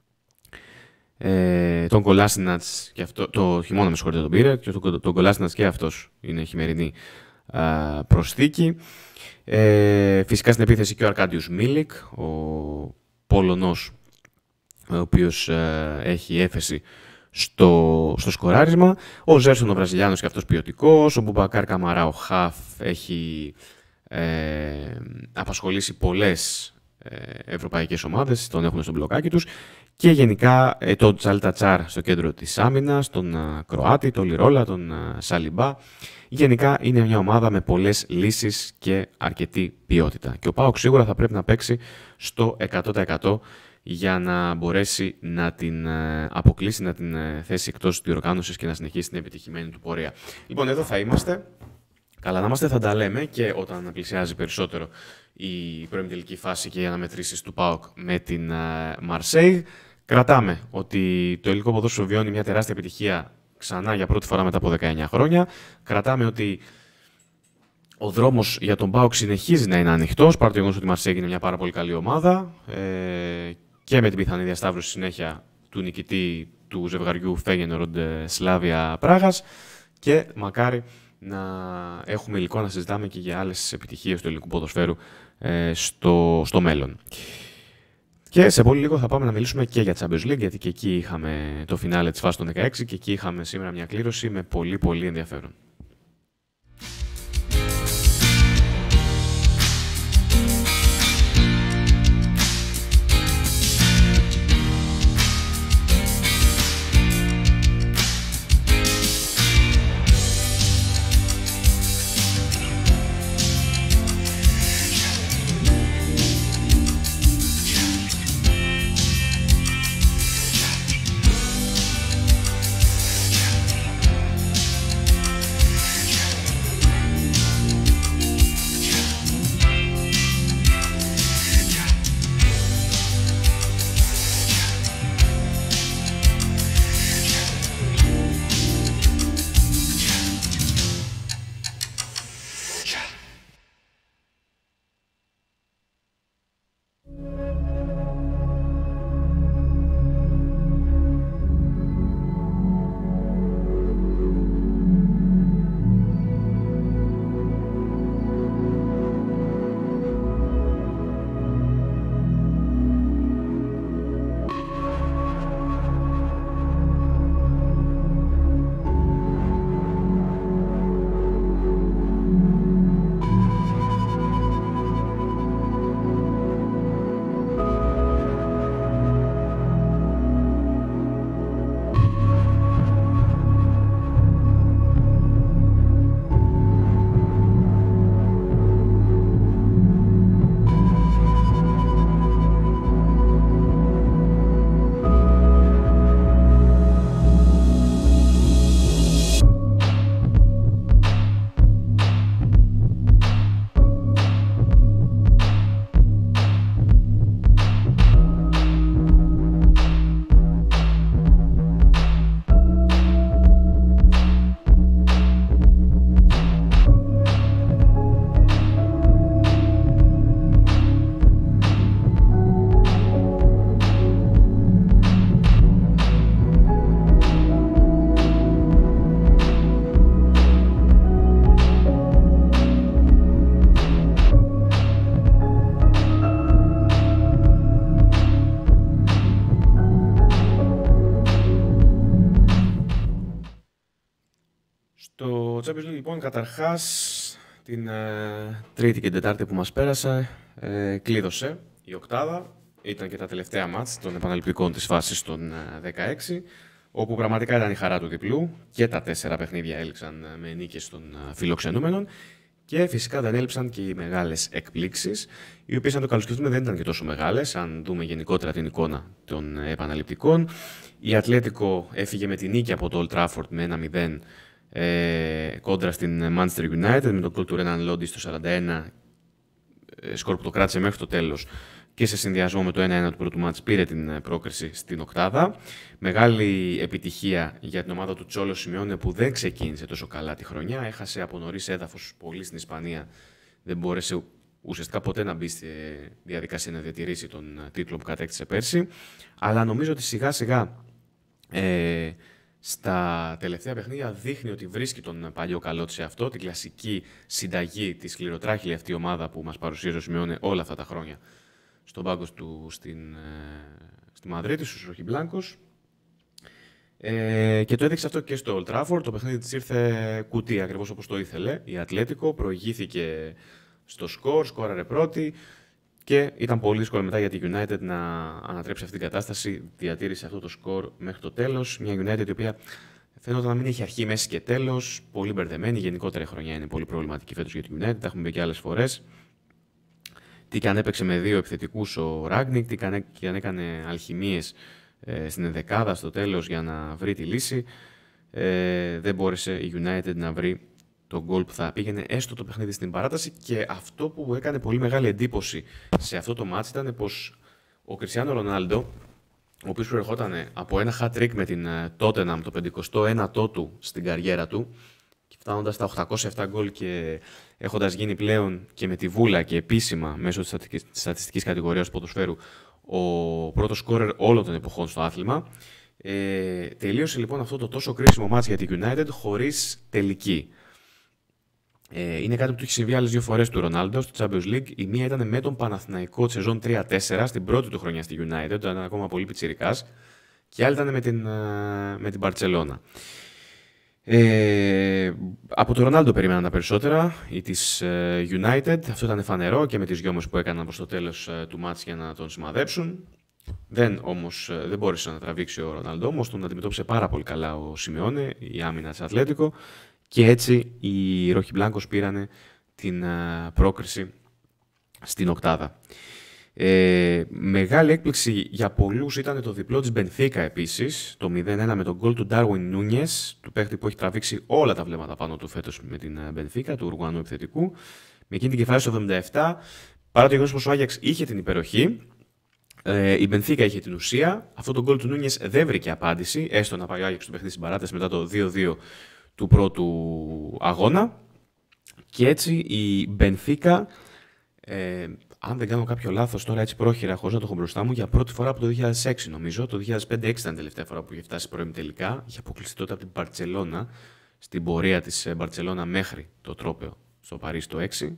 τον Κολάσινατς, και αυτό, το χειμώνα με συγχωρείτε τον πήρε, και τον Κολάσινατς και αυτός είναι χειμερινή προσθήκη. Φυσικά στην επίθεση και ο Αρκάντιους Μίλικ, ο Πολωνός, ο οποίος έχει έφεση στο σκοράρισμα. Ο Ζέρσον ο Βραζιλιάνος και αυτός ποιοτικός. Ο Μπουμπακάρ Καμαρά ο Χαφ έχει απασχολήσει πολλές ευρωπαϊκές ομάδες, τον έχουν στο μπλοκάκι τους. Και γενικά τον Τσαλτατσάρ στο κέντρο της άμυνας, τον Κροάτη, τον Λιρόλα, τον Σαλιμπά. Γενικά είναι μια ομάδα με πολλές λύσεις και αρκετή ποιότητα. Και ο ΠΑΟΚ σίγουρα θα πρέπει να παίξει στο 100% για να μπορέσει να την αποκλείσει, να την θέσει εκτός της διοργάνωσης και να συνεχίσει την επιτυχημένη του πορεία. Λοιπόν, εδώ θα είμαστε. Καλά να είμαστε, θα τα λέμε και όταν πλησιάζει περισσότερο η προημιτελική φάση και οι αναμετρήσεις του ΠΑΟΚ με την Marseille. Κρατάμε ότι το ελληνικό ποδόσφαιρο βιώνει μια τεράστια επιτυχία ξανά για πρώτη φορά μετά από 19 χρόνια. Κρατάμε ότι ο δρόμος για τον ΠΑΟΚ συνεχίζει να είναι ανοιχτός, παρά το γεγονός ότι η Marseille είναι μια πάρα πολύ καλή ομάδα και με την πιθανή διασταύρωση συνέχεια του νικητή του ζευγαριού Φέγενορντ Σλάβια Πράγας, και μακάρι να έχουμε υλικό να συζητάμε και για άλλες επιτυχίες του ελληνικού ποδοσφαίρου στο μέλλον. Και σε πολύ λίγο θα πάμε να μιλήσουμε και για Champions League, γιατί και εκεί είχαμε το φινάλε της φάσης των 16 και εκεί είχαμε σήμερα μια κλήρωση με πολύ πολύ ενδιαφέρον. Το Champions League λοιπόν καταρχάς την Τρίτη και Τετάρτη που μας πέρασε κλείδωσε η οκτάδα. Ήταν και τα τελευταία μάτς των επαναληπτικών της φάσης των 16, όπου πραγματικά ήταν η χαρά του διπλού και τα 4 παιχνίδια έληξαν με νίκες των φιλοξενούμενων και φυσικά δεν έλειψαν και οι μεγάλες εκπλήξεις, οι οποίες αν το καλοσκεφτούμε δεν ήταν και τόσο μεγάλες, αν δούμε γενικότερα την εικόνα των επαναληπτικών. Η Ατλέτικο έφυγε με τη νίκη από το Old Trafford με 1-0 κόντρα στην Manchester United με τον γκολ του Renan Lodi στο 41, σκορ που το κράτησε μέχρι το τέλος και σε συνδυασμό με το 1-1 του πρώτου μάτς πήρε την πρόκριση στην οκτάδα. Μεγάλη επιτυχία για την ομάδα του Τσόλο Σιμεώνε που δεν ξεκίνησε τόσο καλά τη χρονιά, έχασε από νωρίς έδαφος πολύ στην Ισπανία, δεν μπόρεσε ουσιαστικά ποτέ να μπει στη διαδικασία να διατηρήσει τον τίτλο που κατέκτησε πέρσι, αλλά νομίζω ότι σιγά σιγά στα τελευταία παιχνίδια δείχνει ότι βρίσκει τον παλιό καλό της σε αυτό, την κλασική συνταγή, τη σκληροτράχηλη αυτή ομάδα που μας παρουσίασε ο Σιμεώνε όλα αυτά τα χρόνια στον πάγκο του στη Μαδρίτη, στους Ροχιμπλάνκος. Και το έδειξε αυτό και στο Old Trafford. Το παιχνίδι της ήρθε κουτί, ακριβώς όπως το ήθελε. Η Ατλέτικο προηγήθηκε στο σκορ, σκόραρε πρώτη και ήταν πολύ δύσκολο μετά για τη United να ανατρέψει αυτή την κατάσταση. Διατήρησε αυτό το σκορ μέχρι το τέλος. Μια United η οποία φαίνονταν να μην έχει αρχή, μέση και τέλος. Πολύ μπερδεμένη. Γενικότερα η χρονιά είναι πολύ προβληματική φέτος για τη United. Τα έχουμε πει και άλλες φορές. Τι και αν έπαιξε με 2 επιθετικούς ο Ράγνικ, τι και αν έκανε αλχημίες στην ενδεκάδα στο τέλος για να βρει τη λύση. Δεν μπόρεσε η United να βρει τον γκολ που θα πήγαινε έστω το παιχνίδι στην παράταση, και αυτό που έκανε πολύ μεγάλη εντύπωση σε αυτό το μάτς ήταν πως ο Κριστιάνο Ρονάλντο, ο οποίος προερχόταν από ένα hat-trick με την Tottenham, το 51ο του στην καριέρα του, και φτάνοντας στα 807 γκολ και έχοντας γίνει πλέον και με τη βούλα και επίσημα μέσω της στατιστικής κατηγορίας ποδοσφαίρου ο πρώτος σκόρερ όλων των εποχών στο άθλημα, τελείωσε λοιπόν αυτό το τόσο κρίσιμο μάτς για τη United χωρίς τελική. Είναι κάτι που του έχει συμβεί άλλες 2 φορές του Ρονάλντο στο Champions League. Η μία ήταν με τον Παναθηναϊκό τη σεζόν 3-4 στην πρώτη του χρονιά στη United, όταν ήταν ακόμα πολύ πιτσιρικάς, και άλλη ήταν με την Μπαρτσελώνα. Από τον Ρονάλντο περίμεναν τα περισσότερα ή της United. Αυτό ήταν φανερό και με τις γιόμες που έκαναν προς το τέλος του μάτς για να τον σημαδέψουν. Δεν μπόρεσε να τραβήξει ο Ρονάλντο, όμως τον αντιμετώπισε πάρα πολύ καλά ο Σιμεώνε, η άμυνα της Ατλέτικο, και έτσι οι Ροχιμπλάνκος πήρανε την πρόκριση στην οκτάδα. Μεγάλη έκπληξη για πολλούς ήταν το διπλό της Μπενφίκα επίσης, το 0-1 με τον γκολ του Ντάρουιν Νούνιες, του παίχτη που έχει τραβήξει όλα τα βλέμματα πάνω του φέτος με την Μπενφίκα, του Ουρουγουανού επιθετικού. Με εκείνη την κεφάλαια στο 77, παρά το γεγονός πως ο Άγιαξ είχε την υπεροχή, η Μπενφίκα είχε την ουσία. Αυτό το γκολ του Νούνιες δεν βρήκε απάντηση, έστω να πάει ο Άγιαξ στο παιχνίδι στην παράταση μετά το 2-2 του πρώτου αγώνα. Και έτσι η Μπενφίκα, αν δεν κάνω κάποιο λάθος τώρα έτσι πρόχειρα, χωρίς να το έχω μπροστά μου, για πρώτη φορά από το 2006 νομίζω, το 2005-2006 ήταν η τελευταία φορά που είχε φτάσει πρώιμη τελικά, είχε αποκλειστεί τότε από την Μπαρτσελώνα, στην πορεία της Μπαρτσελώνα μέχρι το τρόπαιο στο Παρίσι το 6.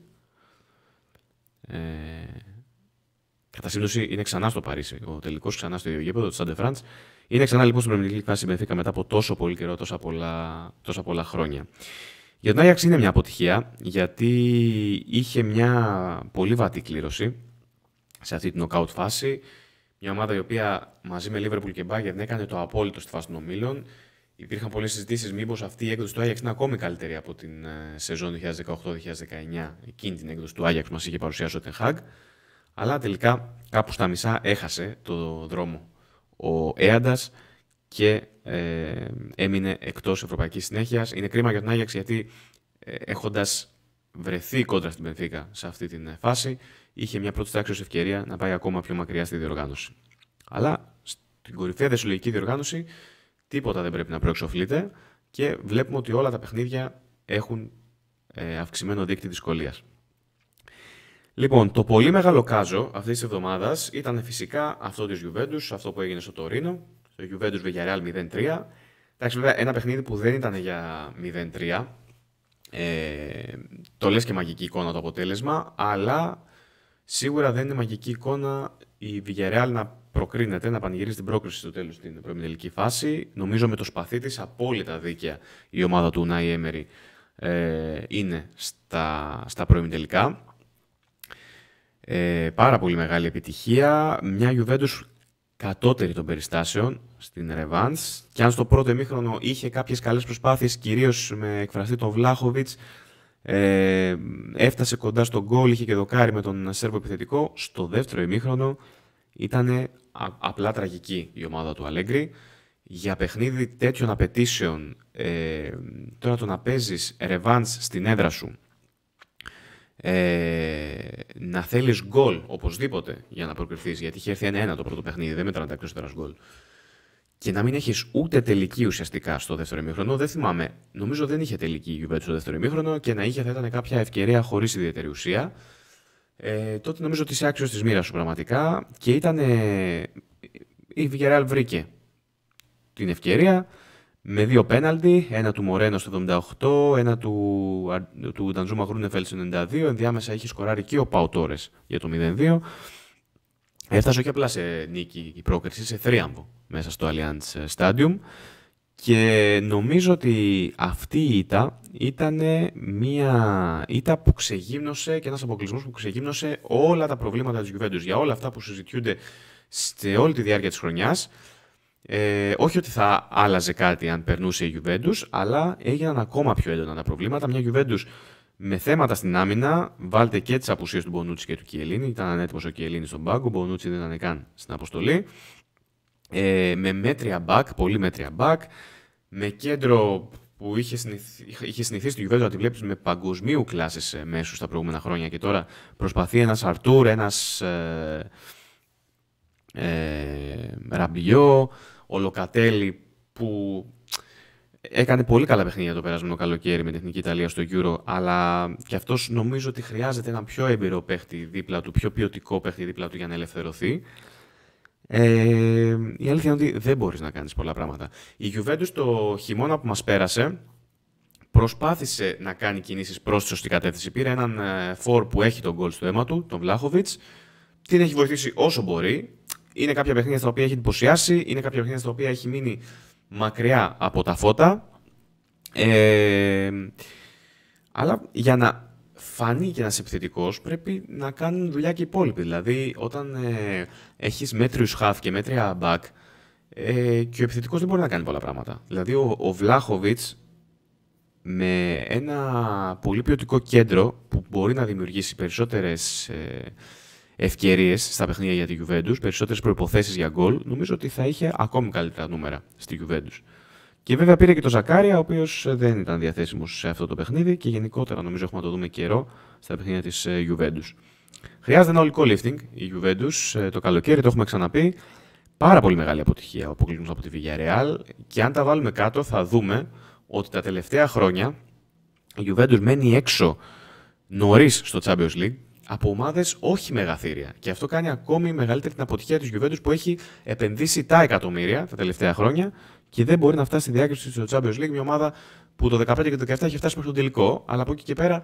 Κατά σύμπτωση είναι ξανά στο Παρίσι, ο τελικός ξανά στο ίδιο γήπεδο, το Stade de France. Είναι ξανά λοιπόν στην Premier League φάση Μπενφίκα μετά από τόσο πολύ καιρό, τόσα πολλά χρόνια. Για τον Άγιαξ είναι μια αποτυχία, γιατί είχε μια πολύ βατή κλήρωση σε αυτή την knockout φάση. Μια ομάδα η οποία μαζί με Liverpool και Bayern έκανε το απόλυτο στη φάση των ομίλων. Υπήρχαν πολλές συζητήσεις μήπως αυτή η έκδοση του Άγιαξ είναι ακόμη καλύτερη από την σεζόν 2018-2019. Εκείνη την έκδοση του Άγιαξ μας είχε παρουσιάσει ο Ten Hag. Αλλά τελικά κάπου στα μισά έχασε το δρόμο ο Έαντας και έμεινε εκτός ευρωπαϊκής συνέχειας. Είναι κρίμα για τον Άγιαξ, γιατί έχοντας βρεθεί κόντρα στην Μπενφίκα σε αυτή την φάση, είχε μια πρώτη τάξης ευκαιρία να πάει ακόμα πιο μακριά στη διοργάνωση. Αλλά στην κορυφαία δεσολογική διοργάνωση τίποτα δεν πρέπει να προεξοφλείται και βλέπουμε ότι όλα τα παιχνίδια έχουν αυξημένο δείκτη δυσκολίας. Λοιπόν, το πολύ μεγάλο κάζο αυτής της εβδομάδας ήταν φυσικά αυτό της Juventus, αυτό που έγινε στο Τωρίνο, στο Juventus Villarreal 0-3. Εντάξει, βέβαια, ένα παιχνίδι που δεν ήταν για 0-3. Το λες και μαγική εικόνα το αποτέλεσμα, αλλά σίγουρα δεν είναι μαγική εικόνα η Villarreal να προκρίνεται, να πανηγυρίζει την πρόκριση στο τέλος στην προημιτελική φάση. Νομίζω με το σπαθί της απόλυτα δίκαια η ομάδα του Unai Emery είναι στα προημιτελικά. Πάρα πολύ μεγάλη επιτυχία. Μια Juventus κατώτερη των περιστάσεων στην Ρεβάνς. Και αν στο πρώτο ημίχρονο είχε κάποιες καλές προσπάθειες, κυρίως με εκφραστή τον Βλάχοβιτς, έφτασε κοντά στον γκολ, είχε και δοκάρι με τον Σέρβο επιθετικό. Στο δεύτερο ημίχρονο ήταν απλά τραγική η ομάδα του Αλέγκρι. Για παιχνίδι τέτοιων απαιτήσεων, τώρα το να παίζεις Ρεβάνς στην έδρα σου, να θέλεις γκολ οπωσδήποτε για να προκριθείς, γιατί είχε έρθει 1-1 το πρώτο παιχνίδι, δεν μετράνε τα εκτός γκολ, και να μην έχεις ούτε τελική ουσιαστικά στο δεύτερο ημίχρονο, δεν θυμάμαι, νομίζω δεν είχε τελική η Juventus στο δεύτερο ημίχρονο, και να είχε θα ήταν κάποια ευκαιρία χωρίς ιδιαίτερη ουσία, τότε νομίζω ότι είσαι άξιος της μοίρας σου πραγματικά, και ήταν η Villarreal βρήκε την ευκαιρία με 2 πέναλτι, ένα του Μορένο στο 78, ένα του Νταντζούμα Γρούνεφελτ στο 92, ενδιάμεσα είχε σκοράρει και ο Πάου Τόρες για το 0-2. Έφτασε όχι απλά σε νίκη η πρόκριση, σε θρίαμβο μέσα στο Allianz Stadium, και νομίζω ότι αυτή η ήττα ήταν μια ήττα που ξεγύμνωσε και ένας αποκλεισμός που ξεγύμνωσε όλα τα προβλήματα της Juventus, για όλα αυτά που συζητιούνται σε όλη τη διάρκεια της χρονιάς. Όχι ότι θα άλλαζε κάτι αν περνούσε η Juventus, αλλά έγιναν ακόμα πιο έντονα τα προβλήματα. Μια Juventus με θέματα στην άμυνα, βάλτε και τις απουσίες του Μπονούτσι και του Κιελίνη. Ήταν ανέτοιμος ο Κιελίνη στον πάγκο, ο Μπονούτσι δεν ήταν καν στην αποστολή. Με μέτρια back, πολύ μέτρια back, με κέντρο που είχε συνηθίσει τη Juventus να τη βλέπεις με παγκοσμίου κλάσης μέσους τα προηγούμενα χρόνια, και τώρα προσπαθεί ένας Αρτούρ, ένας Ραμπιό, ο Λοκατέλη που έκανε πολύ καλά παιχνίδια το περασμένο καλοκαίρι με την Εθνική Ιταλία στο Euro, αλλά και αυτός νομίζω ότι χρειάζεται ένα πιο έμπειρο παίχτη δίπλα του, πιο ποιοτικό παίχτη δίπλα του για να ελευθερωθεί. Η αλήθεια είναι ότι δεν μπορείς να κάνεις πολλά πράγματα. Η Juventus το χειμώνα που μας πέρασε προσπάθησε να κάνει κινήσεις προς τη σωστή κατεύθυνση. Πήρε έναν φορ που έχει τον γκολ στο αίμα του, τον Βλάχοβιτς, την έχει βοηθήσει όσο μπορεί. Είναι κάποια παιχνίδια στα οποία έχει εντυπωσιάσει, είναι κάποια παιχνίδια στα οποία έχει μείνει μακριά από τα φώτα. Αλλά για να φανεί και ένας επιθετικός πρέπει να κάνουν δουλειά και οι υπόλοιποι. Δηλαδή, όταν έχεις μέτριους χαφ και μέτρια back, και ο επιθετικός δεν μπορεί να κάνει πολλά πράγματα. Δηλαδή, ο Βλάχοβιτς με ένα πολύ ποιοτικό κέντρο που μπορεί να δημιουργήσει περισσότερες ευκαιρίες στα παιχνίδια για τη Juventus, περισσότερες προϋποθέσεις για γκολ, νομίζω ότι θα είχε ακόμη καλύτερα νούμερα στη Juventus. Και βέβαια πήρε και τον Ζακάρια, ο οποίος δεν ήταν διαθέσιμος σε αυτό το παιχνίδι, και γενικότερα νομίζω έχουμε να το δούμε καιρό στα παιχνίδια της Juventus. Χρειάζεται ένα ολικό lifting η Juventus το καλοκαίρι, το έχουμε ξαναπεί. Πάρα πολύ μεγάλη αποτυχία ο αποκλεισμός από τη Villarreal, και αν τα βάλουμε κάτω θα δούμε ότι τα τελευταία χρόνια η Juventus μένει έξω νωρίς στο Champions League από ομάδες όχι μεγαθύρια. Και αυτό κάνει ακόμη μεγαλύτερη την αποτυχία της Juventus, που έχει επενδύσει τα εκατομμύρια τα τελευταία χρόνια και δεν μπορεί να φτάσει στη διάκριση στο Champions League. Μια ομάδα που το 2015 και το 2017 έχει φτάσει μέχρι τον τελικό, αλλά από εκεί και πέρα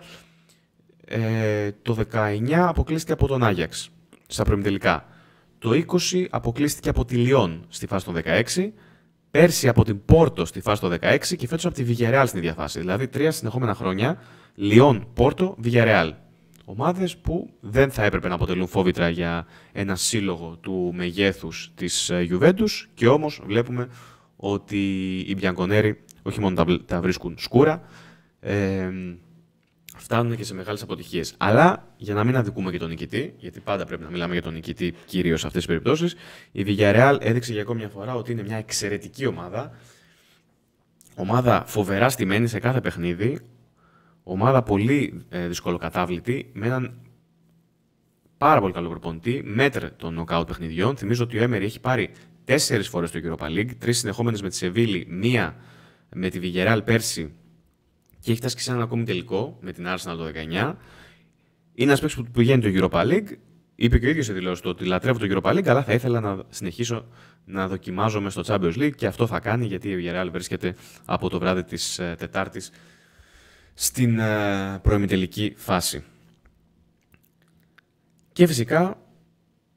το 19 αποκλείστηκε από τον Άγιαξ στα προημιτελικά. Το 20 αποκλείστηκε από τη Λιόν στη φάση των 16. Πέρσι από την Πόρτο στη φάση των 16 και φέτος από τη Villarreal στην ίδια φάση. Δηλαδή 3 συνεχόμενα χρόνια Λιόν, Πόρτο, Villarreal. Ομάδες που δεν θα έπρεπε να αποτελούν φόβητρα για ένα σύλλογο του μεγέθους της Juventus, και όμως βλέπουμε ότι οι Bianconeri όχι μόνο τα βρίσκουν σκούρα, φτάνουν και σε μεγάλες αποτυχίες. Αλλά για να μην αδικούμε και τον νικητή, γιατί πάντα πρέπει να μιλάμε για τον νικητή κυρίως σε αυτές τις περιπτώσεις, η Villarreal έδειξε για ακόμη μια φορά ότι είναι μια εξαιρετική ομάδα. Ομάδα φοβερά στημένη σε κάθε παιχνίδι. Ομάδα πολύ δυσκολοκατάβλητη, με έναν πάρα πολύ καλό προπονητή, μέτρ των νοκάουτ παιχνιδιών. Θυμίζω ότι ο Emery έχει πάρει 4 φορές το Europa League, 3 συνεχόμενες με τη Σεβίλη, 1 με τη Villarreal πέρσι, και έχει φτάσει και σε έναν ακόμη τελικό με την Arsenal το 19. Είναι ένας παίκτης που πηγαίνει το Europa League. Είπε και ο ίδιος σε δηλώσεις του ότι λατρεύω το Europa League, αλλά θα ήθελα να συνεχίσω να δοκιμάζομαι στο Champions League, και αυτό θα κάνει, γιατί η Villarreal βρίσκεται από το βράδυ της Τετάρτης στην προημιτελική φάση. Και φυσικά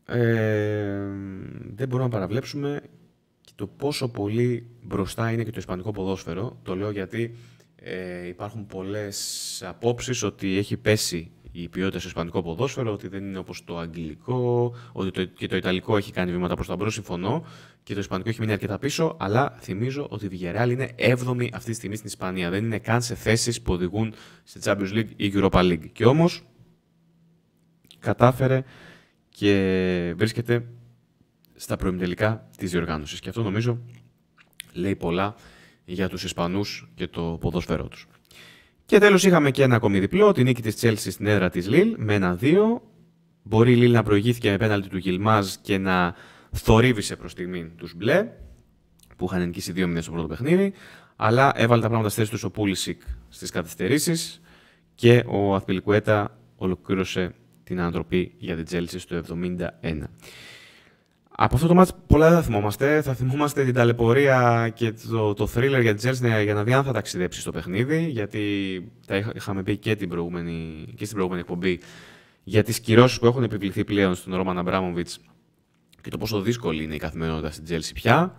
δεν μπορούμε να παραβλέψουμε και το πόσο πολύ μπροστά είναι και το ισπανικό ποδόσφαιρο. Το λέω γιατί υπάρχουν πολλές απόψεις ότι έχει πέσει η ποιότητα στο ισπανικό ποδόσφαιρο, ότι δεν είναι όπως το αγγλικό, ότι και το ιταλικό έχει κάνει βήματα προς τα μπρος, συμφωνώ, και το ισπανικό έχει μείνει αρκετά πίσω, αλλά θυμίζω ότι η Villarreal είναι 7η αυτή τη στιγμή στην Ισπανία. Δεν είναι καν σε θέσεις που οδηγούν στη Champions League ή Europa League. Και όμως κατάφερε και βρίσκεται στα προημιτελικά της διοργάνωσης. Και αυτό νομίζω λέει πολλά για τους Ισπανούς και το ποδόσφαιρό τους. Και τέλος είχαμε και ένα ακόμη διπλό, την νίκη της Chelsea στην έδρα της Lille με 1-2. Μπορεί η Lille να προηγήθηκε με πέναλτι του Γιλμάζ και να θορύβησε προς στιγμή τους μπλε, που είχαν νικήσει 2-0 στο πρώτο παιχνίδι, αλλά έβαλε τα πράγματα στη θέση του ο Πούλισικ στις καθυστερήσεις και ο Αθπιλικουέτα ολοκλήρωσε την ανατροπή για την Chelsea στο 71. Από αυτό το μάτς πολλά δεν θα θυμόμαστε. Θα θυμόμαστε την ταλαιπωρία και το thriller για την Chelsea για να δει αν θα ταξιδέψει στο παιχνίδι, γιατί τα είχαμε πει και στην προηγούμενη εκπομπή για τις κυρώσεις που έχουν επιβληθεί πλέον στον Ρόμαν Αμπράμοβιτς και το πόσο δύσκολη είναι η καθημερινότητα στην Chelsea πια.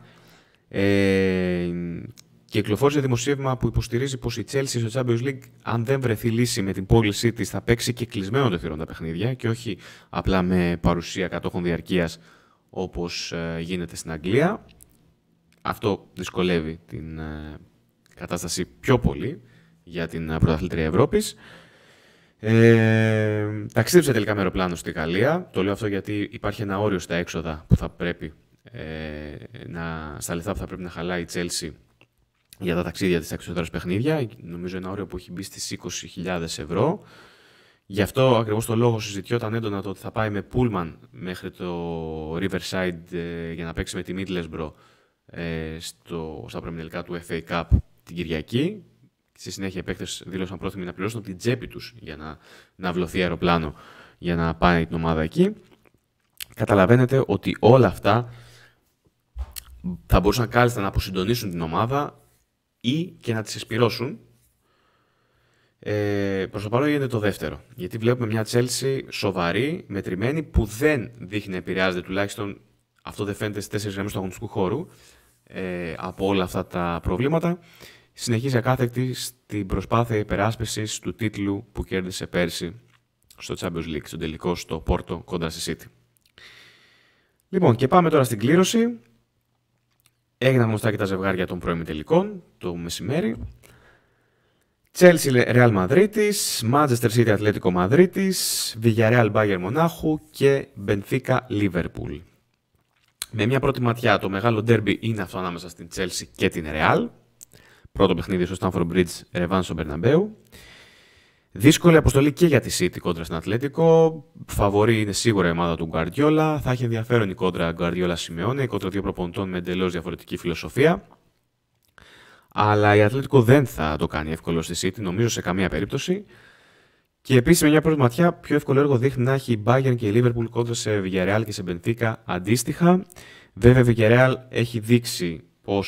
Και κυκλοφόρησε δημοσίευμα που υποστηρίζει πως η Chelsea στο Champions League, αν δεν βρεθεί λύση με την πώλησή της, θα παίξει και κλεισμένο το θηρόν τα παιχνίδια και όχι απλά με παρουσία κατόχων διαρκείας όπως γίνεται στην Αγγλία. Αυτό δυσκολεύει την κατάσταση πιο πολύ για την πρωταθλήτρια Ευρώπης. Ταξίδεψε τελικά με αεροπλάνο στη Γαλλία. Το λέω αυτό γιατί υπάρχει ένα όριο στα έξοδα που θα πρέπει στα λεφτά που θα πρέπει να χαλάει η Chelsea για τα ταξίδια της εξωτερικά παιχνίδια. Νομίζω ένα όριο που έχει μπει στις 20.000 ευρώ. Γι' αυτό ακριβώς το λόγο συζητιόταν έντονα το ότι θα πάει με πούλμαν μέχρι το Riverside για να παίξει με τη Middlesbrough στα προημιτελικά του FA Cup την Κυριακή. Στη συνέχεια οι παίκτες δήλωσαν πρόθυμοι να πληρώσουν την τσέπη τους για να βλωθεί αεροπλάνο για να πάει την ομάδα εκεί. Καταλαβαίνετε ότι όλα αυτά θα μπορούσαν κάλλιστα να αποσυντονίσουν την ομάδα ή και να τις εσπυρώσουν. Προς το παρόν γίνεται το δεύτερο. Γιατί βλέπουμε μια Chelsea σοβαρή, μετρημένη, που δεν δείχνει να επηρεάζεται, τουλάχιστον αυτό δεν φαίνεται στις 4 γραμμές του αγωνιστικού χώρου, από όλα αυτά τα προβλήματα. Συνεχίζει ακάθεκτη στην προσπάθεια υπεράσπισης του τίτλου που κέρδισε πέρσι στο Champions League, στον τελικό στο Πόρτο κοντά στη City. Λοιπόν, και πάμε τώρα στην κλήρωση. Έγιναν γνωστά και τα ζευγάρια των προημιτελικών το μεσημέρι. Chelsea Real Μαδρίτης, Manchester City Ατλέτικο Μαδρίτης, Villarreal Bayern Μονάχου και Benfica Liverpool. Με μια πρώτη ματιά, το μεγάλο ντέρμπι είναι αυτό ανάμεσα στην Chelsea και την Real. Πρώτο παιχνίδι στο Stamford Bridge, ρεβάν στο Μπερναμπέου. Δύσκολη αποστολή και για τη City κόντρα στην Ατλέτικο. Φαβορί είναι σίγουρα η ομάδα του Guardiola. Θα έχει ενδιαφέρον η κόντρα Guardiola-Simeone, η κόντρα δύο προπονητών με εντελώς διαφορετική φιλοσοφία. Αλλά η Ατλέτικο δεν θα το κάνει εύκολο στη City, νομίζω σε καμία περίπτωση. Και επίσης με μια πρώτη ματιά, πιο εύκολο έργο δείχνει να έχει η Bayern και η Liverpool κόντρα σε Villarreal και σε Benfica αντίστοιχα. Βέβαια, η Villarreal έχει δείξει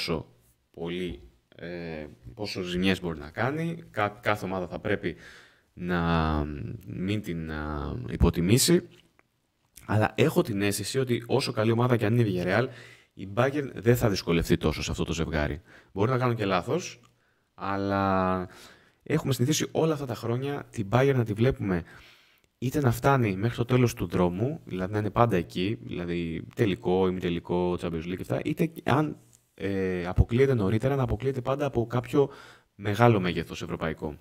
πόσο ζημιές μπορεί να κάνει. Κάθε ομάδα θα πρέπει να μην την υποτιμήσει. Αλλά έχω την αίσθηση ότι όσο καλή ομάδα και αν είναι η Villarreal, η Bayern δεν θα δυσκολευτεί τόσο σε αυτό το ζευγάρι. Μπορεί να κάνω και λάθος, αλλά έχουμε συνηθίσει όλα αυτά τα χρόνια την Bayern να τη βλέπουμε είτε να φτάνει μέχρι το τέλος του δρόμου, δηλαδή να είναι πάντα εκεί, δηλαδή τελικό, ημιτελικό, Champions League και αυτά, είτε αν αποκλείεται νωρίτερα, να αποκλείεται πάντα από κάποιο μεγάλο μέγεθος ευρωπαϊκό.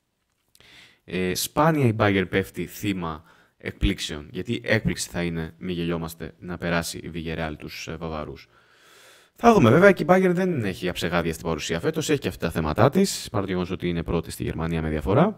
Σπάνια η Bayern πέφτει θύμα εκπλήξεων, γιατί έκπληξη θα είναι, μη γελιόμαστε, να περάσει η Villarreal τους Βαβαρούς. Θα δούμε, βέβαια, και η Bayern δεν έχει αψεγάδια στην παρουσία φέτος, έχει και αυτά τα θέματα της, παρά το γεγονός ότι είναι πρώτη στη Γερμανία με διαφορά.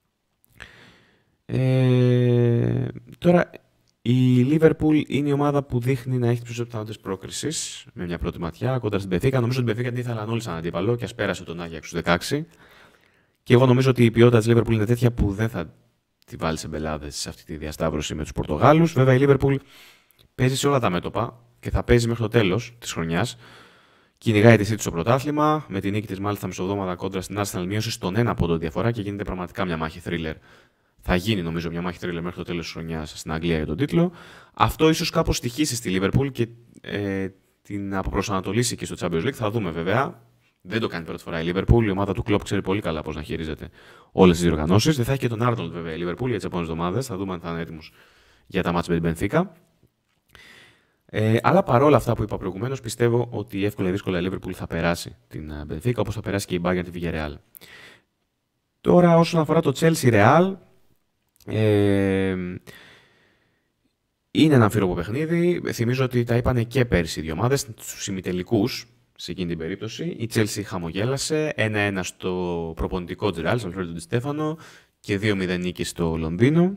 Τώρα, η Liverpool είναι η ομάδα που δείχνει να έχει τις περισσότερες πιθανότητες πρόκρισης, με μια πρώτη ματιά, κοντά στην Benfica. Νομίζω ότι η Benfica την ήθελαν όλοι σαν αντίπαλο και ας πέρασε τον Άγιαξ στους 16. Και εγώ νομίζω ότι η ποιότητα της Liverpool είναι τέτοια που δεν θα τη βάλει σε μπελάδες σε αυτή τη διασταύρωση με τους Πορτογάλους. Βέβαια, η Liverpool παίζει σε όλα τα μέτωπα και θα παίζει μέχρι το τέλος της χρονιάς. Κυνηγάει τη City στο πρωτάθλημα, με την νίκη της μάλιστα μεσοβδόμαδα κόντρα στην Arsenal, μείωση στον 1 πόντο διαφορά και γίνεται πραγματικά μια μάχη thriller θα γίνει νομίζω μια μάχη θρύλερ μέχρι το τέλος της χρονιάς στην Αγγλία για τον τίτλο. Αυτό ίσως κάπως στοιχήσει στη Liverpool και την αποπροσανατολίσει και στο Champions League. Θα δούμε βέβαια. Δεν το κάνει πρώτη φορά η Liverpool. Η ομάδα του Klopp ξέρει πολύ καλά πώς να χειρίζεται όλες τις διοργανώσεις. Δεν θα έχει και τον Arnold βέβαια η Liverpool για τις επόμενες εβδομάδες. Θα δούμε αν θα είναι έτοιμος για τα μάτς με την Benfica. Αλλά παρόλα αυτά που είπα προηγουμένως, πιστεύω ότι εύκολα ή δύσκολα η Liverpool θα περάσει την Benfica, όπως θα περάσει και η Bayern τη Villarreal. Τώρα, όσον αφορά το Chelsea Real, είναι ένα αμφίροπο παιχνίδι. Θυμίζω ότι τα είπανε και πέρσι οι δύο ομάδες στους ημιτελικούς. Σε εκείνη την περίπτωση, η Chelsea χαμογέλασε 1-1 στο προπονητικό της Real, στον Αλφρέντο Ντι Στέφανο, και 2-0 νίκη στο Λονδίνο.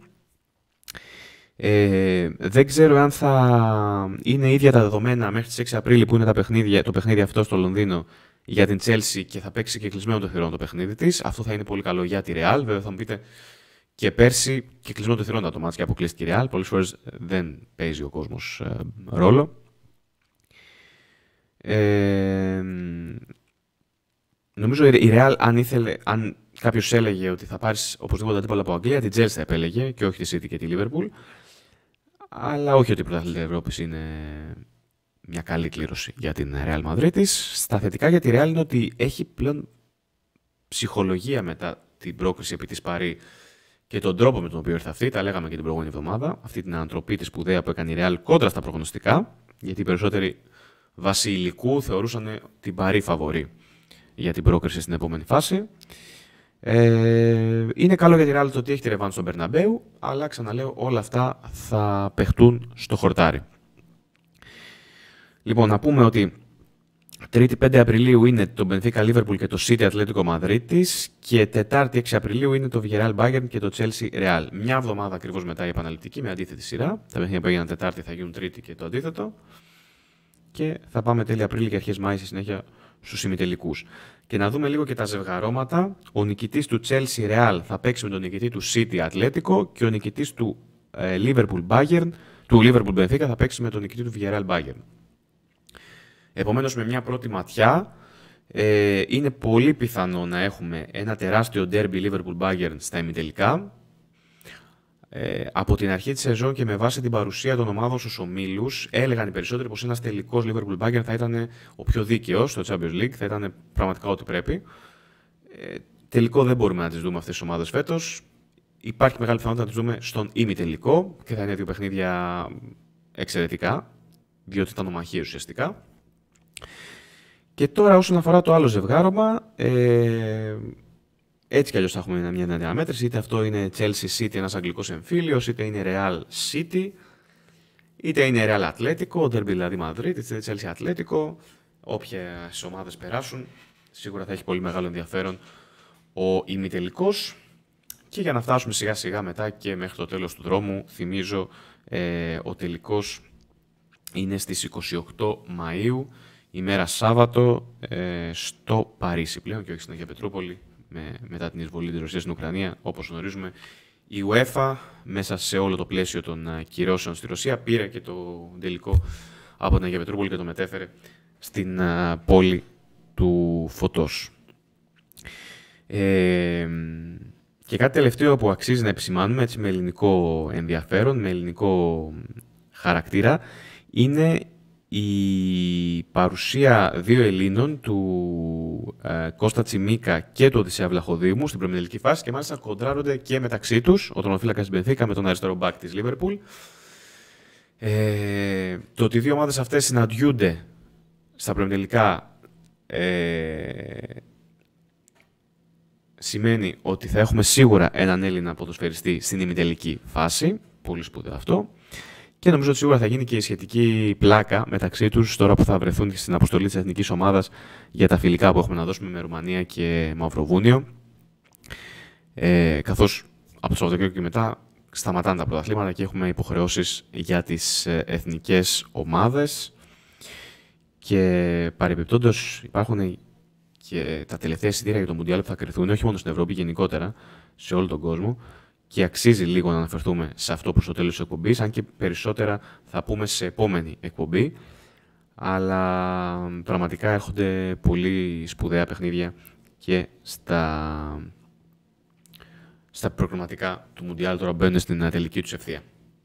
Δεν ξέρω αν θα είναι ίδια τα δεδομένα μέχρι τις 6 Απρίλη που είναι το παιχνίδι αυτό στο Λονδίνο για την Chelsea και θα παίξει και κλεισμένο το θυρών το παιχνίδι της. Αυτό θα είναι πολύ καλό για τη Real. Βέβαια θα μου πείτε και πέρσι και κλεισμένο το θυρών το μάτς και αποκλείστηκε η Real. Πολλές φορές δεν παίζει ο κόσμος ρόλο. Νομίζω η Real, αν κάποιος έλεγε ότι θα πάρεις οπωσδήποτε αντίπαλο από Αγγλία, την Chelsea θα επέλεγε και όχι τη City και τη Liverpool. Αλλά όχι ότι η πρωταθλήτρια Ευρώπης είναι μια καλή κλήρωση για την Real Madrid. Στα θετικά για τη Real είναι ότι έχει πλέον ψυχολογία μετά την πρόκριση επί της Παρί και τον τρόπο με τον οποίο ήρθε αυτή. Τα λέγαμε και την προηγούμενη εβδομάδα. Αυτή την ανατροπή της σπουδαία που έκανε η Real κόντρα στα προγνωστικά, γιατί οι περισσότεροι βάσει υλικού θεωρούσαν την Παρί φαβορί για την πρόκριση στην επόμενη φάση. Είναι καλό για τη Real το ότι έχει τη ρεβάνς στον Μπερναμπέου, αλλά ξαναλέω όλα αυτά θα παιχτούν στο χορτάρι. Λοιπόν, να πούμε ότι 3η 5 Απριλίου είναι το Benfica Liverpool και το City Atlético Μαδρίτης και 4η 6 Απριλίου είναι το Villarreal Bayern και το Chelsea Real. Μια εβδομάδα ακριβώς μετά η επαναληπτική με αντίθετη σειρά. Τα παιχνίδια που έγιναν Τετάρτη θα γίνουν Τρίτη και το αντίθετο. Και θα πάμε τέλη Απρίλη και αρχές Μάη στη συνέχεια στους ημιτελικούς. Και να δούμε λίγο και τα ζευγαρώματα. Ο νικητής του Chelsea Real θα παίξει με τον νικητή του City Atlético και ο νικητής του Liverpool Benfica θα παίξει με τον νικητή του Villarreal Bayern. Επομένως, με μια πρώτη ματιά, είναι πολύ πιθανό να έχουμε ένα τεράστιο derby Liverpool Bayern στα ημιτελικά. Από την αρχή της σεζόν και με βάση την παρουσία των ομάδων στους ομίλους, έλεγαν οι περισσότεροι πως ένας τελικός Liverpool Bayern θα ήταν ο πιο δίκαιος στο Champions League, θα ήταν πραγματικά ό,τι πρέπει. Τελικό δεν μπορούμε να τις δούμε αυτές τις ομάδες φέτος. Υπάρχει μεγάλη πιθανότητα να τις δούμε στον ημιτελικό και θα είναι δύο παιχνίδια εξαιρετικά, διότι ήταν ομαχίες ουσιαστικά. Και τώρα όσον αφορά το άλλο ζευγάρωμα, έτσι κι αλλιώς θα έχουμε μια αναμέτρηση, είτε αυτό είναι Chelsea City, ένας αγγλικός εμφύλιος, είτε είναι Real City, είτε είναι Real Atlético, derby δηλαδή Madrid, είτε Chelsea Atlético. Όποιες ομάδες περάσουν, σίγουρα θα έχει πολύ μεγάλο ενδιαφέρον ο ημιτελικός. Και για να φτάσουμε σιγά σιγά μετά και μέχρι το τέλος του δρόμου, θυμίζω ο τελικός είναι στις 28 Μαΐου, ημέρα Σάββατο, στο Παρίσι πλέον και όχι στην Αγία Πετρούπολη, μετά την εισβολή της Ρωσίας στην Ουκρανία. Όπως γνωρίζουμε, η UEFA μέσα σε όλο το πλαίσιο των κυρώσεων στη Ρωσία πήρε και το τελικό από την Αγία Πετρούπολη και το μετέφερε στην πόλη του φωτός. Και κάτι τελευταίο που αξίζει να επισημάνουμε, έτσι με ελληνικό ενδιαφέρον, με ελληνικό χαρακτήρα, είναι η παρουσία δύο Ελλήνων, του Κώστα Τσιμίκα και του Οδυσσέα Βλαχοδήμου, στην προημιτελική φάση και μάλιστα κοντράρονται και μεταξύ τους, ο τερματοφύλακας της Μπενφίκα με τον αριστερό μπακ της Λίβερπουλ. Το ότι οι δύο ομάδες αυτές συναντιούνται στα προημιτελικά σημαίνει ότι θα έχουμε σίγουρα έναν Έλληνα ποδοσφαιριστή στην ημιτελική φάση. Πολύ σπουδαίο αυτό. Και νομίζω ότι σίγουρα θα γίνει και η σχετική πλάκα μεταξύ τους τώρα που θα βρεθούν στην αποστολή της εθνικής ομάδας για τα φιλικά που έχουμε να δώσουμε με Ρουμανία και Μαυροβούνιο. Καθώς από το Σαββατοκύριακο και μετά σταματάνε τα πρωταθλήματα και έχουμε υποχρεώσεις για τις εθνικές ομάδες. Και παρεμπιπτόντως υπάρχουν και τα τελευταία εισιτήρια για το Μουντιάλ που θα κρυθούν όχι μόνο στην Ευρώπη, γενικότερα σε όλο τον κόσμο. Και αξίζει λίγο να αναφερθούμε σε αυτό προς το τέλος της εκπομπής, αν και περισσότερα θα πούμε σε επόμενη εκπομπή. Αλλά πραγματικά έρχονται πολύ σπουδαία παιχνίδια και στα προκριματικά του Μουντιάλ, τώρα μπαίνουν στην τελική τους ευθεία.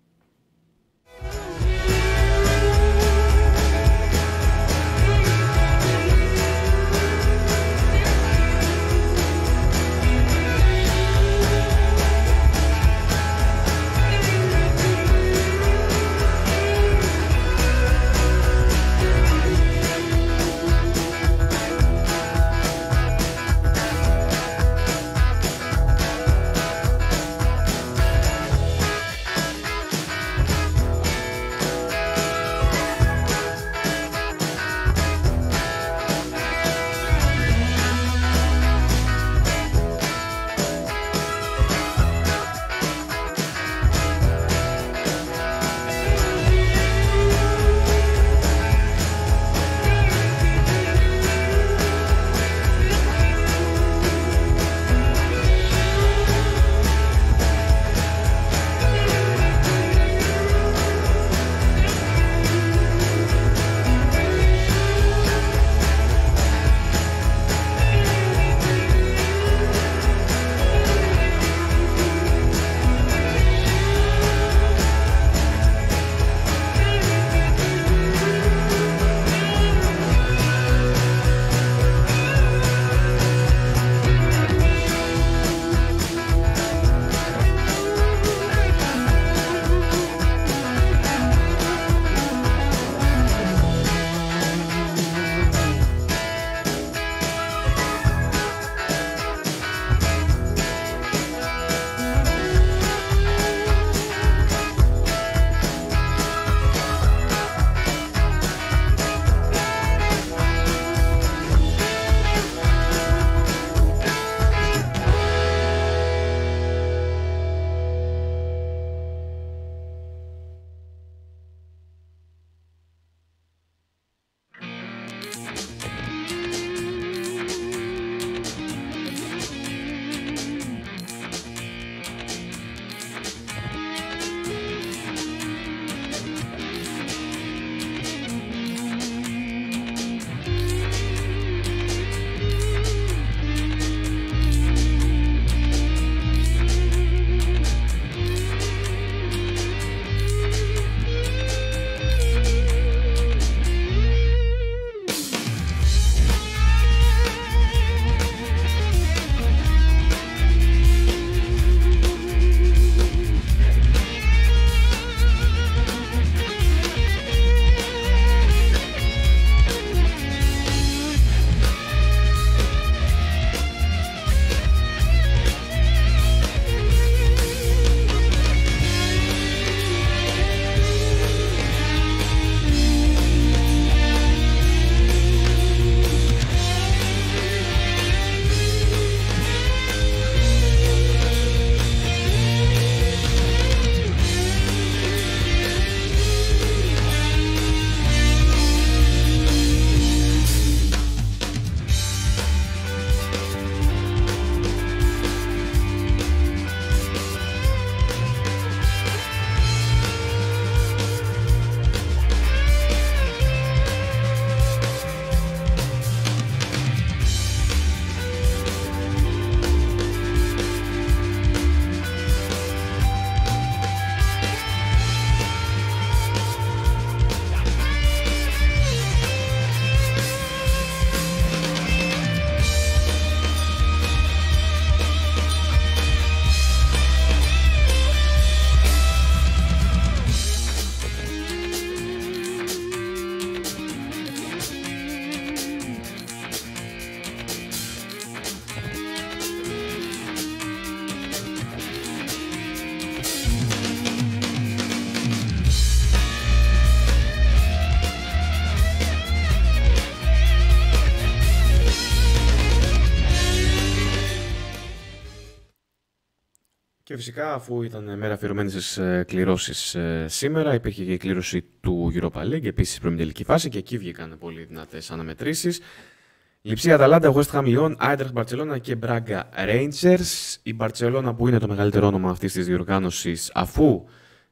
Και φυσικά, αφού ήταν μέρα αφιερωμένη στις κληρώσεις σήμερα, υπήρχε και η κλήρωση του Europa League, επίσης στην τελική φάση, και εκεί βγήκαν πολύ δυνατές αναμετρήσεις. Λειψία, Αταλάντα, West Ham Lyon, Άιντραχτ Μπαρτσελώνα και Μπράγκα Rangers. Η Μπαρτσελώνα, που είναι το μεγαλύτερο όνομα αυτής της διοργάνωσης, αφού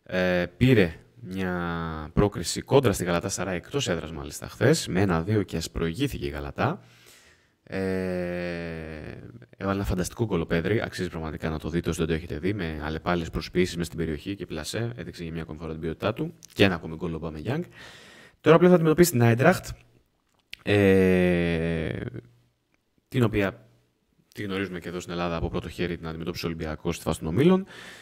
πήρε μια πρόκριση κόντρα στη Γαλατά Σαράι, εκτός έδρας μάλιστα χθες, με 1-2, και ας προηγήθηκε η Γαλατά. Έβαλε ένα φανταστικό γκολοπέδρι, αξίζει πραγματικά να το δείτε όσοι δεν το έχετε δει, με αλλεπάλληλες προσποιήσεις μες στην περιοχή και πλασέ. Έδειξε για μια ακόμη φορά την ποιότητά του και ένα ακόμη γκολ ο Αμπαμεγιάνγκ. Τώρα πλέον θα αντιμετωπίσει την Άιντραχτ, την οποία τη γνωρίζουμε και εδώ στην Ελλάδα από πρώτο χέρι, την αντιμετώπισε ο Ολυμπιακός στη φάση των ομίλων.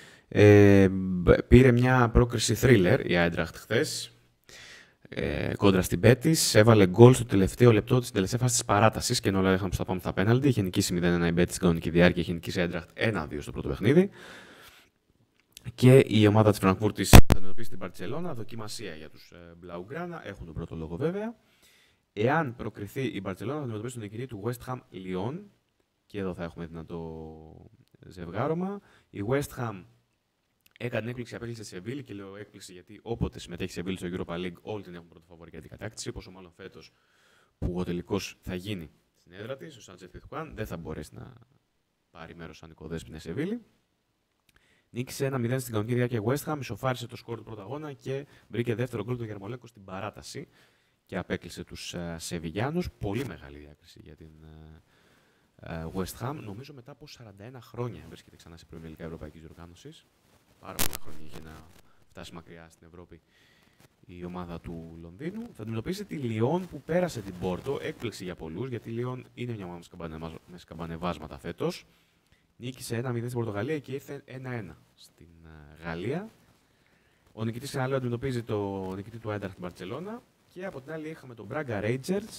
Πήρε μια πρόκριση thriller η Άιντραχτ χθες. Κόντρα στην Μπέτις, έβαλε γκολ στο τελευταίο λεπτό της τελευταίας φάσης της παράτασης και ενώ όλα είχαμε που θα πάμε στα πέναλτι. Είχε νικήσει 0-1 η Μπέτις στην κανονική διάρκεια, είχε νικήσει η Άιντραχτ 1-2 στο πρώτο παιχνίδι. Και η ομάδα της Φραγκφούρτης θα αντιμετωπίσει την Μπαρτσελώνα. Δοκιμασία για τους Μπλαουγκράνα, έχουν τον πρώτο λόγο βέβαια. Εάν προκριθεί η Μπαρτσελώνα, θα αντιμετωπίσει τον νικητή του West Ham Lyon. Και εδώ θα έχουμε δυνατό ζευγάρωμα. Η West Ham έκανε έκπληξη, απέκλεισε τη Σεβίλη και λέω έκπληξη γιατί όποτε συμμετέχει η Σεβίλη στο Europa League, όλοι την έχουν πρώτο φαβορί για την κατάκτηση. Πόσο μάλλον φέτος που ο τελικός θα γίνει στην έδρα της, ο Σάντζεφ Πιθουάν δεν θα μπορέσει να πάρει μέρος σαν οικοδέσποινα Σεβίλη. Νίκησε 1-0 στην κανονική διάρκεια West Ham, ισοφάρισε το σκορ του πρώτου αγώνα και βρήκε δεύτερο γκολ του Γερμολέκο στην παράταση και απέκλεισε τους Σεβιγιάνους. Πολύ μεγάλη διάκριση για την West Ham. Νομίζω μετά από 41 χρόνια βρίσκεται ξανά σε προημιλικά ευρωπαϊκής διοργάνωσης. Πάρα πολλά χρόνια είχε να φτάσει μακριά στην Ευρώπη η ομάδα του Λονδίνου. Θα αντιμετωπίσει τη Λιόν που πέρασε την Πόρτο. Έκπληξη για πολλούς γιατί η Λιόν είναι μια ομάδα με σκαμπανεβάσματα φέτος. Νίκησε 1-0 στην Πορτογαλία και ήρθε 1-1 στην Γαλλία. Ο νικητής ξαναλέω αντιμετωπίζει το νικητή του Άιντραχτ Μπαρτσελώνα. Και από την άλλη είχαμε τον Braga Rangers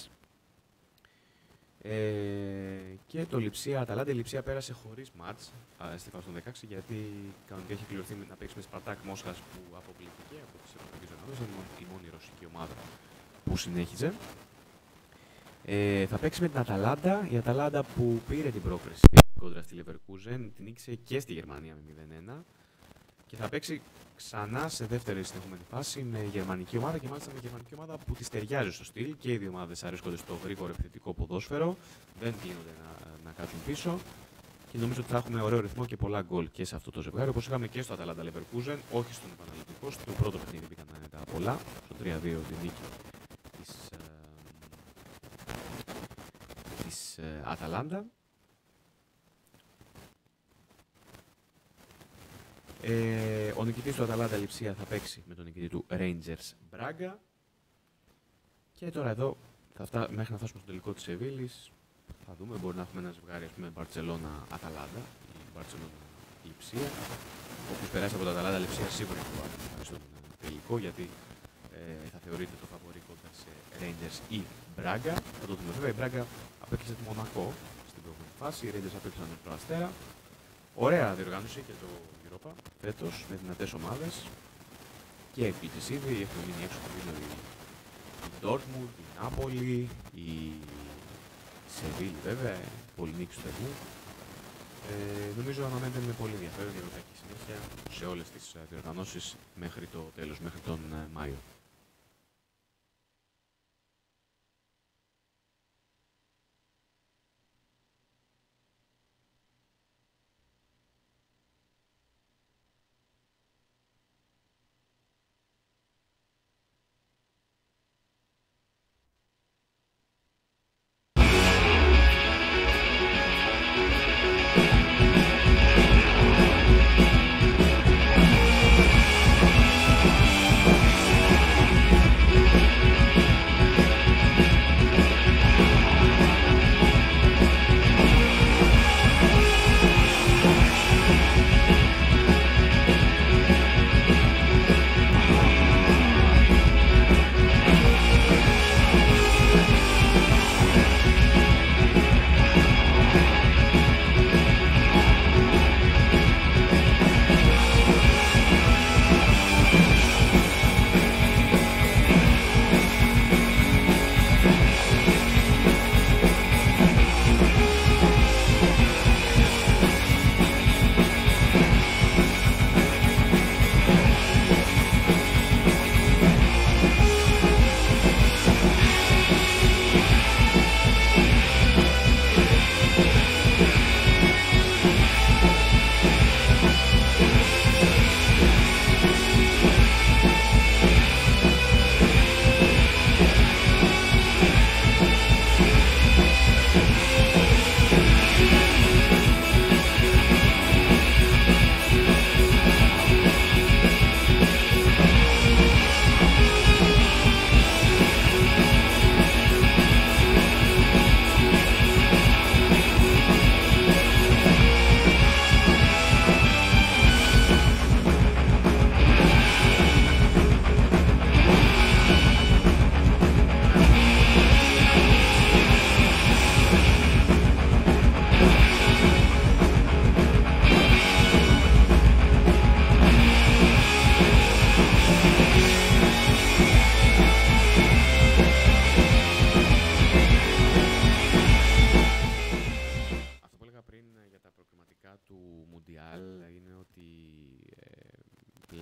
και το Λιψία Αταλάντα. Η Λιψία πέρασε χωρίς μάτς στη φάση των 16 γιατί κανονικά έχει κληρωθεί να παίξει με Σπαρτάκ Μόσχας που αποκλείστηκε από τις ευρωπαϊκές οργανώσεις. Είναι η μόνη ρωσική ομάδα που συνέχιζε. Θα παίξει με την Αταλάντα. Η Αταλάντα που πήρε την πρόκριση κόντρα στη Leverkusen, την νίκησε και στη Γερμανία με 0-1 και θα παίξει ξανά σε δεύτερη συνεχόμενη φάση με γερμανική ομάδα και μάλιστα με γερμανική ομάδα που της ταιριάζει στο στυλ και οι δύο ομάδες αρέσκονται στο γρήγορο επιθετικό ποδόσφαιρο, δεν γίνονται να κάτσουν πίσω και νομίζω ότι θα έχουμε ωραίο ρυθμό και πολλά γκολ και σε αυτό το ζευγάρι όπως είχαμε και στο Αταλάντα Leverkusen, όχι στον επαναληπτικό, στο πρώτο παιχνίδι πήγαν τα πολλά, στο 3-2 τη νίκη της Αταλάντα. Ο νικητής του Αταλάντα Λιψία θα παίξει με τον νικητή του Rangers Braga. Και τώρα εδώ, μέχρι να φτάσουμε στο τελικό της Σεβίλης, θα δούμε, μπορεί να έχουμε ένα ζευγάρι, ας πούμε, Μπαρτσελώνα-Αταλάντα ή Μπαρτσελώνα-Λιψία. Όποιος περάσει από το Αταλάντα Λιψία σίγουρα θα πάει στον τελικό, γιατί θα θεωρείται το φαβορί κοντά σε Rangers ή Braga. Θα το δούμε βέβαια, η Braga απέκλεισε τη Μονακό στην προηγούμενη φάση, οι Rangers απέκλεισαν τον Αστέρα. Ωραία διοργάνωση και το Europa φέτος με δυνατές ομάδες και εκπλήξεις ήδη. Έχουν μείνει έξω από η Ντόρτμουντ, η Νάπολη, η Σεβίλη βέβαια, πολύ νίκη του θερμού. Νομίζω αναμένεται με πολύ ενδιαφέρον η ευρωπαϊκή συνέχεια σε όλες τις διοργανώσεις μέχρι το τέλος, μέχρι τον Μάιο.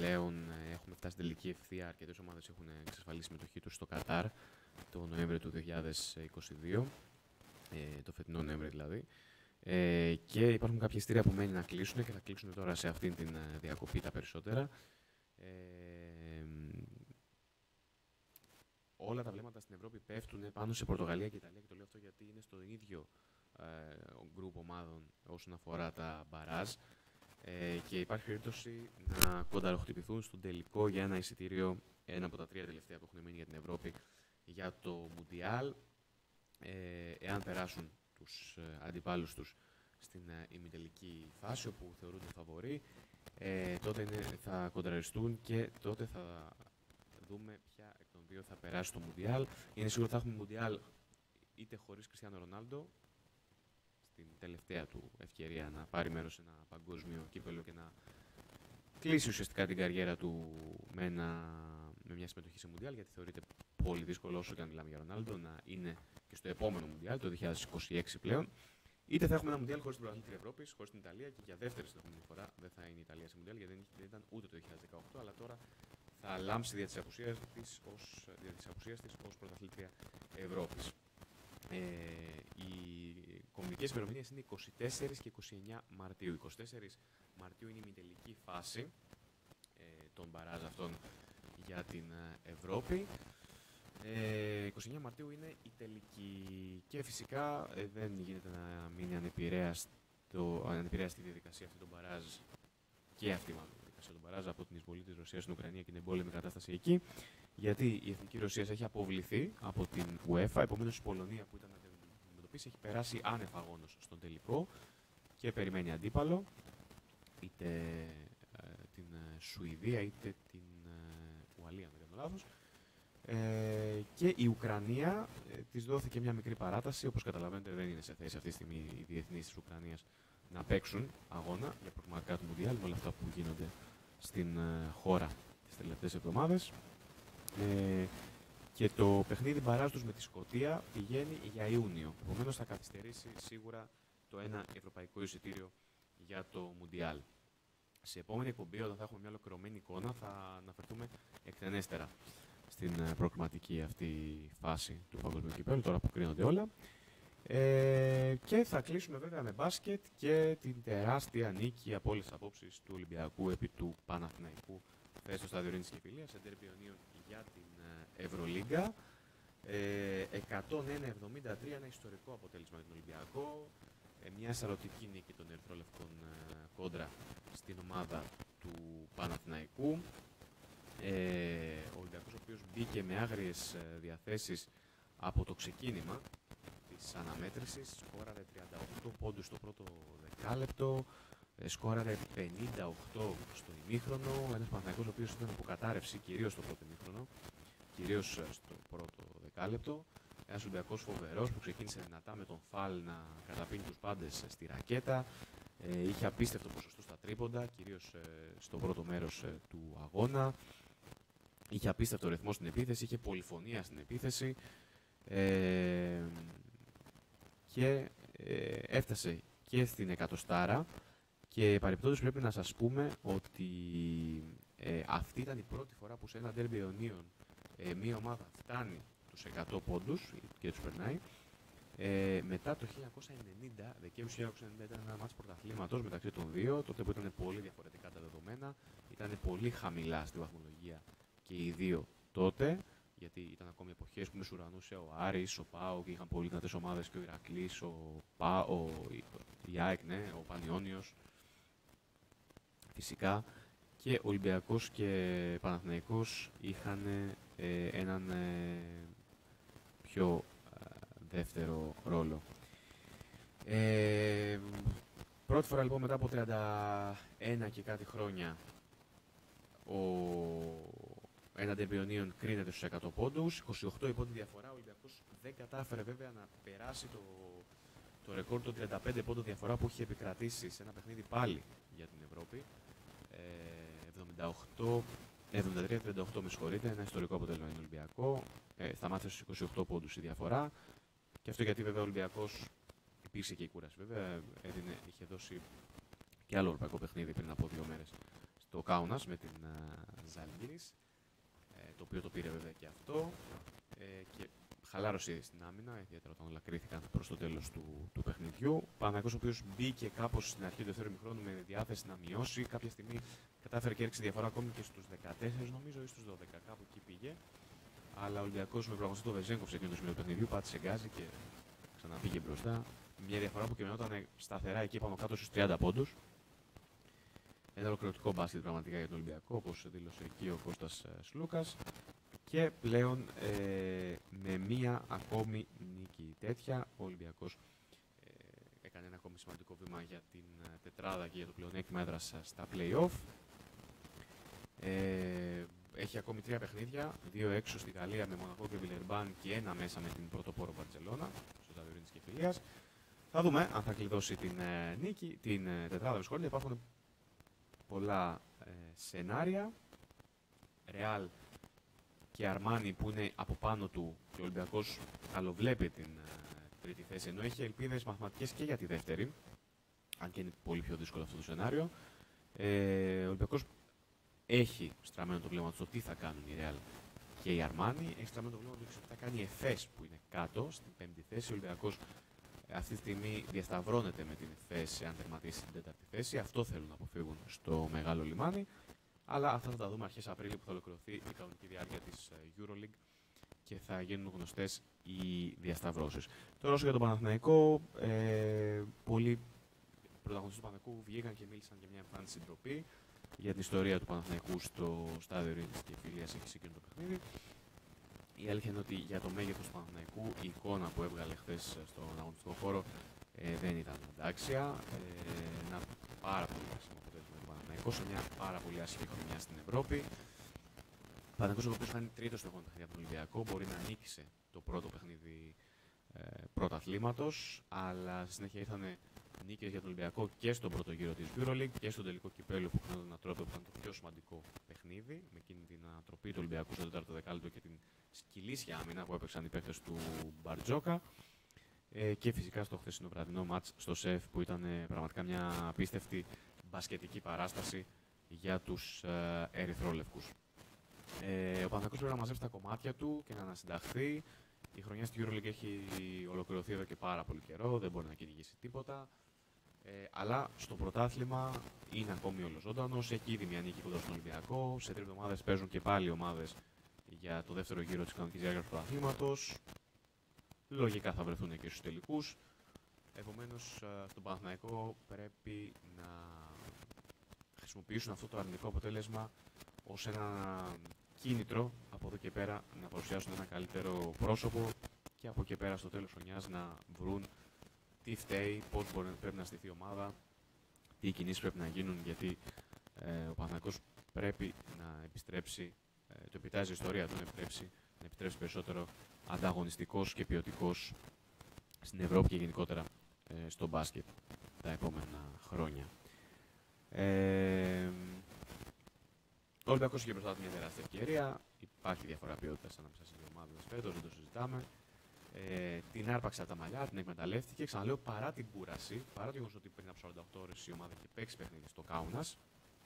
πλέον έχουμε φτάσει στην τελική ευθεία. Αρκετές ομάδες έχουν εξασφαλίσει συμμετοχή τους στο Κατάρ το Νοέμβριο του 2022, το φετινό Νοέμβριο δηλαδή. Και υπάρχουν κάποια εισιτήρια που μένει να κλείσουν και θα κλείσουν τώρα σε αυτήν την διακοπή τα περισσότερα. Όλα τα βλέμματα στην Ευρώπη πέφτουν πάνω σε Πορτογαλία και Ιταλία, και το λέω αυτό γιατί είναι στο ίδιο γκρουπ ομάδων όσον αφορά τα μπαράζ, και υπάρχει περίπτωση να κονταροχτυπηθούν στον τελικό για ένα εισιτήριο, ένα από τα 3 τελευταία που έχουν μείνει για την Ευρώπη για το Μουντιάλ. Εάν περάσουν τους αντιπάλους τους στην ημιτελική φάση όπου θεωρούνται φαβορί, τότε θα κοντραριστούν και τότε θα δούμε ποια εκ των δύο θα περάσει στο Μουντιάλ. Είναι σίγουρο ότι θα έχουμε Μουντιάλ είτε χωρίς Κριστιάνο Ρονάλντο, στην τελευταία του ευκαιρία να πάρει μέρος σε ένα παγκόσμιο κύπελλο και να κλείσει ουσιαστικά την καριέρα του με μια συμμετοχή σε Μουντιάλ, γιατί θεωρείται πολύ δύσκολο, όσο και αν μιλάμε για Ρονάλντο, να είναι και στο επόμενο Μουντιάλ, το 2026 πλέον. Είτε θα έχουμε ένα Μουντιάλ χωρίς την πρωταθλήτρια Ευρώπης, χωρίς την Ιταλία, και για δεύτερη συνεχόμενη φορά δεν θα είναι η Ιταλία σε Μουντιάλ, γιατί δεν ήταν ούτε το 2018, αλλά τώρα θα λάμψει δια της απουσίας της ως πρωταθλήτρια Ευρώπης. Οι κομβικές ημερομηνίες είναι 24 και 29 Μαρτίου. 24 Μαρτίου είναι η ημιτελική φάση των μπαράζ αυτών για την Ευρώπη. 29 Μαρτίου είναι η τελική, και φυσικά δεν γίνεται να μείνει ανεπηρέαστη η διαδικασία αυτή των μπαράζ, και αυτή μάλλον η διαδικασία των μπαράζ, από την εισβολή της Ρωσίας στην Ουκρανία και την εμπόλεμη κατάσταση εκεί, γιατί η Εθνική Ρωσία έχει αποβληθεί από την UEFA, επομένως η Πολωνία που ήταν να την αντιμετωπίσει έχει περάσει άνευ αγώνος στον τελικό και περιμένει αντίπαλο, είτε την Σουηδία είτε την Ουαλία, αν δεν κάνω λάθος. Και η Ουκρανία της δόθηκε μια μικρή παράταση. Όπως καταλαβαίνετε, δεν είναι σε θέση αυτή τη στιγμή οι διεθνείς της Ουκρανίας να παίξουν αγώνα για προγραμματικά του Μουντιάλ με όλα αυτά που γίνονται στην χώρα τις τελευταίες εβδομάδες. Και το παιχνίδι μπαράζ τους με τη Σκωτία πηγαίνει για Ιούνιο. Επομένως θα καθυστερήσει σίγουρα το ένα ευρωπαϊκό εισιτήριο για το Μουντιάλ. Σε επόμενη εκπομπή, όταν θα έχουμε μια ολοκληρωμένη εικόνα, θα αναφερθούμε εκτενέστερα στην προκριματική αυτή φάση του παγκοσμίου κυπέλλου, τώρα που κρίνονται όλα. Και θα κλείσουμε βέβαια με μπάσκετ και την τεράστια νίκη από όλες τις απόψεις του Ολυμπιακού επί του Παναθηναϊκού χθες στο στάδιο Ειρήνης και Φιλίας, σε ντέρμπι αιωνίων για την Ευρωλίγκα. 101-73, ένα ιστορικό αποτέλεσμα για τον Ολυμπιακό. Μια σαρωτική νίκη των ερυθρόλευκων κόντρα στην ομάδα του Παναθηναϊκού. Ο Ολυμπιακός, ο οποίος μπήκε με άγριες διαθέσεις από το ξεκίνημα της αναμέτρησης, σκόραρε 38 πόντους στο πρώτο δεκάλεπτο, σκόραρε 58 στο ημίχρονο, ένας Παναθηναϊκός ο οποίος ήταν υποκατάρρευση κυρίως στο πρώτο ημίχρονο, κυρίως στο πρώτο δεκάλεπτο. Ένας Ολυμπιακός φοβερός που ξεκίνησε δυνατά με τον Φαλ να καταπίνει τους πάντες στη ρακέτα. Είχε απίστευτο ποσοστό στα τρίποντα, κυρίως στο πρώτο μέρος του αγώνα. Είχε απίστευτο ρυθμό στην επίθεση, είχε πολυφωνία στην επίθεση και έφτασε και στην εκατοστάρα. Και παρεπτόντως πρέπει να σας πούμε ότι αυτή ήταν η πρώτη φορά που σε ένα ντέρμπι αιωνίων μία ομάδα φτάνει τους 100 πόντους και τους περνάει. Μετά το 1990, Δεκέμβριο 1990 ήταν ένα μάτς πρωταθλήματος μεταξύ των δύο, τότε που ήταν πολύ διαφορετικά τα δεδομένα, ήταν πολύ χαμηλά στη βαθμολογία και οι δύο τότε, γιατί ήταν ακόμη εποχές που μεσουρανούσε ο Άρης, ο ΠΑΟ και είχαν πολύ δυνατές ομάδες και ο Ηρακλής, η ΑΕΚ, ναι, ο Πανιόνιος φυσικά, και ο Ολυμπιακός και Παναθηναϊκός είχαν έναν πιο δεύτερο ρόλο. Πρώτη φορά λοιπόν μετά από 31 και κάτι χρόνια ένα ντέρμπι αιωνίων κρίνεται στους 100 πόντους, 28 η πόντη διαφορά. Ο Ολυμπιακός δεν κατάφερε βέβαια να περάσει το ρεκόρ των 35 πόντων διαφορά που είχε επικρατήσει σε ένα παιχνίδι πάλι για την Ευρώπη. 73-38 με συγχωρείτε, ένα ιστορικό αποτέλεσμα για τον Ολυμπιακό. Σταμάτησε στους 28 πόντους η διαφορά. Και αυτό γιατί βέβαια ο Ολυμπιακός υπήρξε και η κούραση. Βέβαια είχε δώσει και άλλο ευρωπαϊκό παιχνίδι πριν από 2 μέρες στο Κάουνας με την Ζαλγκίρις, το οποίο το πήρε βέβαια και αυτό και χαλάρωσε στην άμυνα, ιδιαίτερα όταν όλα κρίθηκαν προς το τέλος του παιχνιδιού. Παναθηναϊκός ο οποίος μπήκε κάπως στην αρχή του δεύτερου ημιχρόνου με διάθεση να μειώσει. Κάποια στιγμή κατάφερε και έριξε διαφορά ακόμη και στους 14 νομίζω ή στους 12, κάπου εκεί πήγε. Αλλά ο Ολυμπιακός με πραγματικό το Βεζέγκοφ σε εκείνο το σημείο του παιχνιδιού πάτησε γκάζι και ξαναπήγε μπροστά. Μια διαφορά που κυμαινόταν σταθερά εκεί πάνω κάτω στους 30 πόντους. Ένα ολοκληρωτικό μπάσκετ πραγματικά για τον Ολυμπιακό, όπως δήλωσε εκεί ο Κώστας Σλούκας. Και πλέον με μία ακόμη νίκη τέτοια, ο Ολυμπιακός έκανε ένα ακόμη σημαντικό βήμα για την τετράδα και για το πλεονέκτημα έδρας στα play-off. Έχει ακόμη 3 παιχνίδια, 2 έξω στη Γαλλία με Μονακό και Βιλερμπάν και ένα μέσα με την πρωτοπόρο Μπαρτσελώνα, στο στάδιο Ειρήνης και Φιλίας. Θα δούμε αν θα κλειδώσει την νίκη, την τετράδα. Υπάρχουν πολλά σενάρια. Ρεάλ και Αρμάνι που είναι από πάνω του και ο Ολυμπιακός καλοβλέπει την τρίτη θέση, ενώ έχει ελπίδες μαθηματικές και για τη δεύτερη, αν και είναι πολύ πιο δύσκολο αυτό το σενάριο. Ο Ολυμπιακός έχει στραμμένο το βλέμμα του στο τι θα κάνουν η Ρεάλ και η Αρμάνι, έχει στραμμένο το βλέμμα του στο τι θα κάνει η Εφές που είναι κάτω στην πέμπτη θέση. Ο Ολυμπιακός αυτή τη στιγμή διασταυρώνεται με την Εφές αν τερματίσει στην τέταρτη θέση. Αυτό θέλουν να αποφύγουν στο μεγάλο λιμάνι. Αλλά αυτά θα τα δούμε αρχές Απρίλη που θα ολοκληρωθεί η κανονική διάρκεια της EuroLeague και θα γίνουν γνωστές οι διασταυρώσεις. Τώρα όσο για τον Παναθηναϊκό, πολλοί πρωταγωνιστές του Παναθηναϊκού βγήκαν και μίλησαν για μια εμφάνιση ντροπή για την ιστορία του Παναθηναϊκού στο στάδιο Ειρήνης και Φιλίας έχει σε εκείνο το παιχνίδι. Η αλήθεια είναι ότι για το μέγεθος του Παναθηναϊκού η εικόνα που έβγαλε χθες στον αγωνιστικό χώρο δεν ήταν εντάξια. Ένα πάρα πολύ άσχημο αποτέλεσμα του Παναθηναϊκού σε μια πάρα πολύ άσχημη χρονιά στην Ευρώπη. Ο Παναθηναϊκός ο οποίος θα είναι τρίτος στο επόμενο παιχνίδι από τον Ολυμπιακό, μπορεί να νίκησε το πρώτο παιχνίδι πρωταθλήματος, αλλά στη συνέχεια ήρθαν νίκες για τον Ολυμπιακό και στον πρώτο γύρο της EuroLeague και στον τελικό κυπέλλου που είχαν ένα τρόπο που ήταν το πιο σημαντικό παιχνίδι, με εκείνη την ανατροπή του Ολυμπιακού στο 4ο δεκάλεπτο και την σκυλίσια άμυνα που έπαιξαν οι παίκτες του Μπαρτζόκα. Και φυσικά στο χθεσινό βραδινό μάτς στο ΣΕΦ που ήταν πραγματικά μια απίστευτη μπασκετική παράσταση για τους ερυθρόλευκους. Ο Παναθηναϊκός πρέπει να μαζέψει τα κομμάτια του και να ανασυνταχθεί. Η χρονιά στη EuroLeague έχει ολοκληρωθεί εδώ και πάρα πολύ καιρό, δεν μπορεί να κυνηγήσει τίποτα. Αλλά στο πρωτάθλημα είναι ακόμη ολοζώντανος, έχει ήδη μια νίκη κοντά στον Ολυμπιακό. Σε 3 εβδομάδες παίζουν και πάλι ομάδες για το δεύτερο γύρο της κανονικής διάρκειας του πρωταθλήματος. Λογικά θα βρεθούν και στους τελικούς. Επομένως, στον Παναθηναϊκό πρέπει να χρησιμοποιήσουν αυτό το αρνητικό αποτέλεσμα ως ένα κίνητρο από εδώ και πέρα να παρουσιάσουν ένα καλύτερο πρόσωπο και από εκεί πέρα στο τέλος χρονιάς να βρουν τι φταίει, πώς πρέπει να στηθεί η ομάδα, τι κινήσεις πρέπει να γίνουν, γιατί ο Παναθηναϊκός πρέπει να επιστρέψει, το επιτάζει η ιστορία του, να επιτρέψει περισσότερο ανταγωνιστικός και ποιοτικός στην Ευρώπη και γενικότερα στο μπάσκετ τα επόμενα χρόνια. Ο Ολυμπιακός είχε μπροστά του μια τεράστια ευκαιρία. Υπάρχει διαφορά ποιότητας ανάμεσα στις δύο ομάδες φέτος, δεν το συζητάμε. Την άρπαξε από τα μαλλιά, την εκμεταλλεύτηκε. Ξαναλέω, παρά την κούραση, παρά το γεγονός ότι πριν από 48 ώρες η ομάδα είχε παίξει παιχνίδι στο Κάουνας.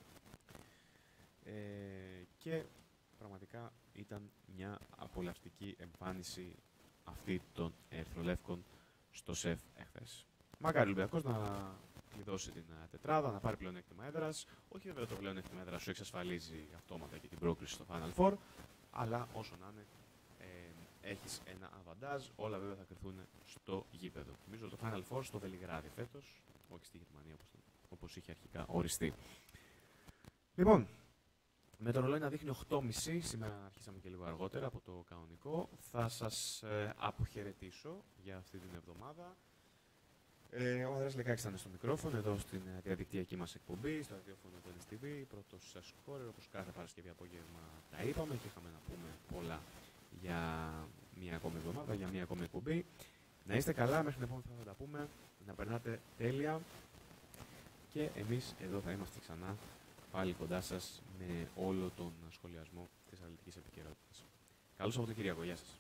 Και πραγματικά ήταν μια απολαυστική εμφάνιση αυτή των ερυθρολεύκων στο ΣΕΦ εχθές. Μακάρι ο Ολυμπιακός να κλειδώσει την τετράδα, να πάρει πλεονέκτημα έδρας. Όχι βέβαια το πλεονέκτημα έδρας σου εξασφαλίζει αυτόματα και την πρόκριση στο Final Four, αλλά όσο να είναι έχεις ένα αβαντάζ, όλα βέβαια θα κρυθούν στο γήπεδο. Νομίζω το Final Four στο Βελιγράδι φέτος, όχι στη Γερμανία όπως είχε αρχικά οριστεί. Λοιπόν, με το ρολόι να δείχνει 8.30, σήμερα αρχίσαμε και λίγο αργότερα από το κανονικό, θα σας αποχαιρετήσω για αυτή την εβδομάδα. Ο Ανδρέας Λεκάκης ήταν στο μικρόφωνο, εδώ στην διαδικτυακή μας εκπομπή, στο ραδιόφωνο του NSTV, πρώτος σκόρερ, όπως κάθε Παρασκευή απόγευμα τα είπαμε και είχαμε να πούμε πολλά για μία ακόμη εβδομάδα, για μία ακόμη εκπομπή. Να είστε καλά, μέχρι την επόμενη φορά θα τα πούμε, να περνάτε τέλεια και εμείς εδώ θα είμαστε ξανά πάλι κοντά σας με όλο τον σχολιασμό της αθλητικής επικαιρότητας. Καλό Σαββατοκύριακο, γεια σας.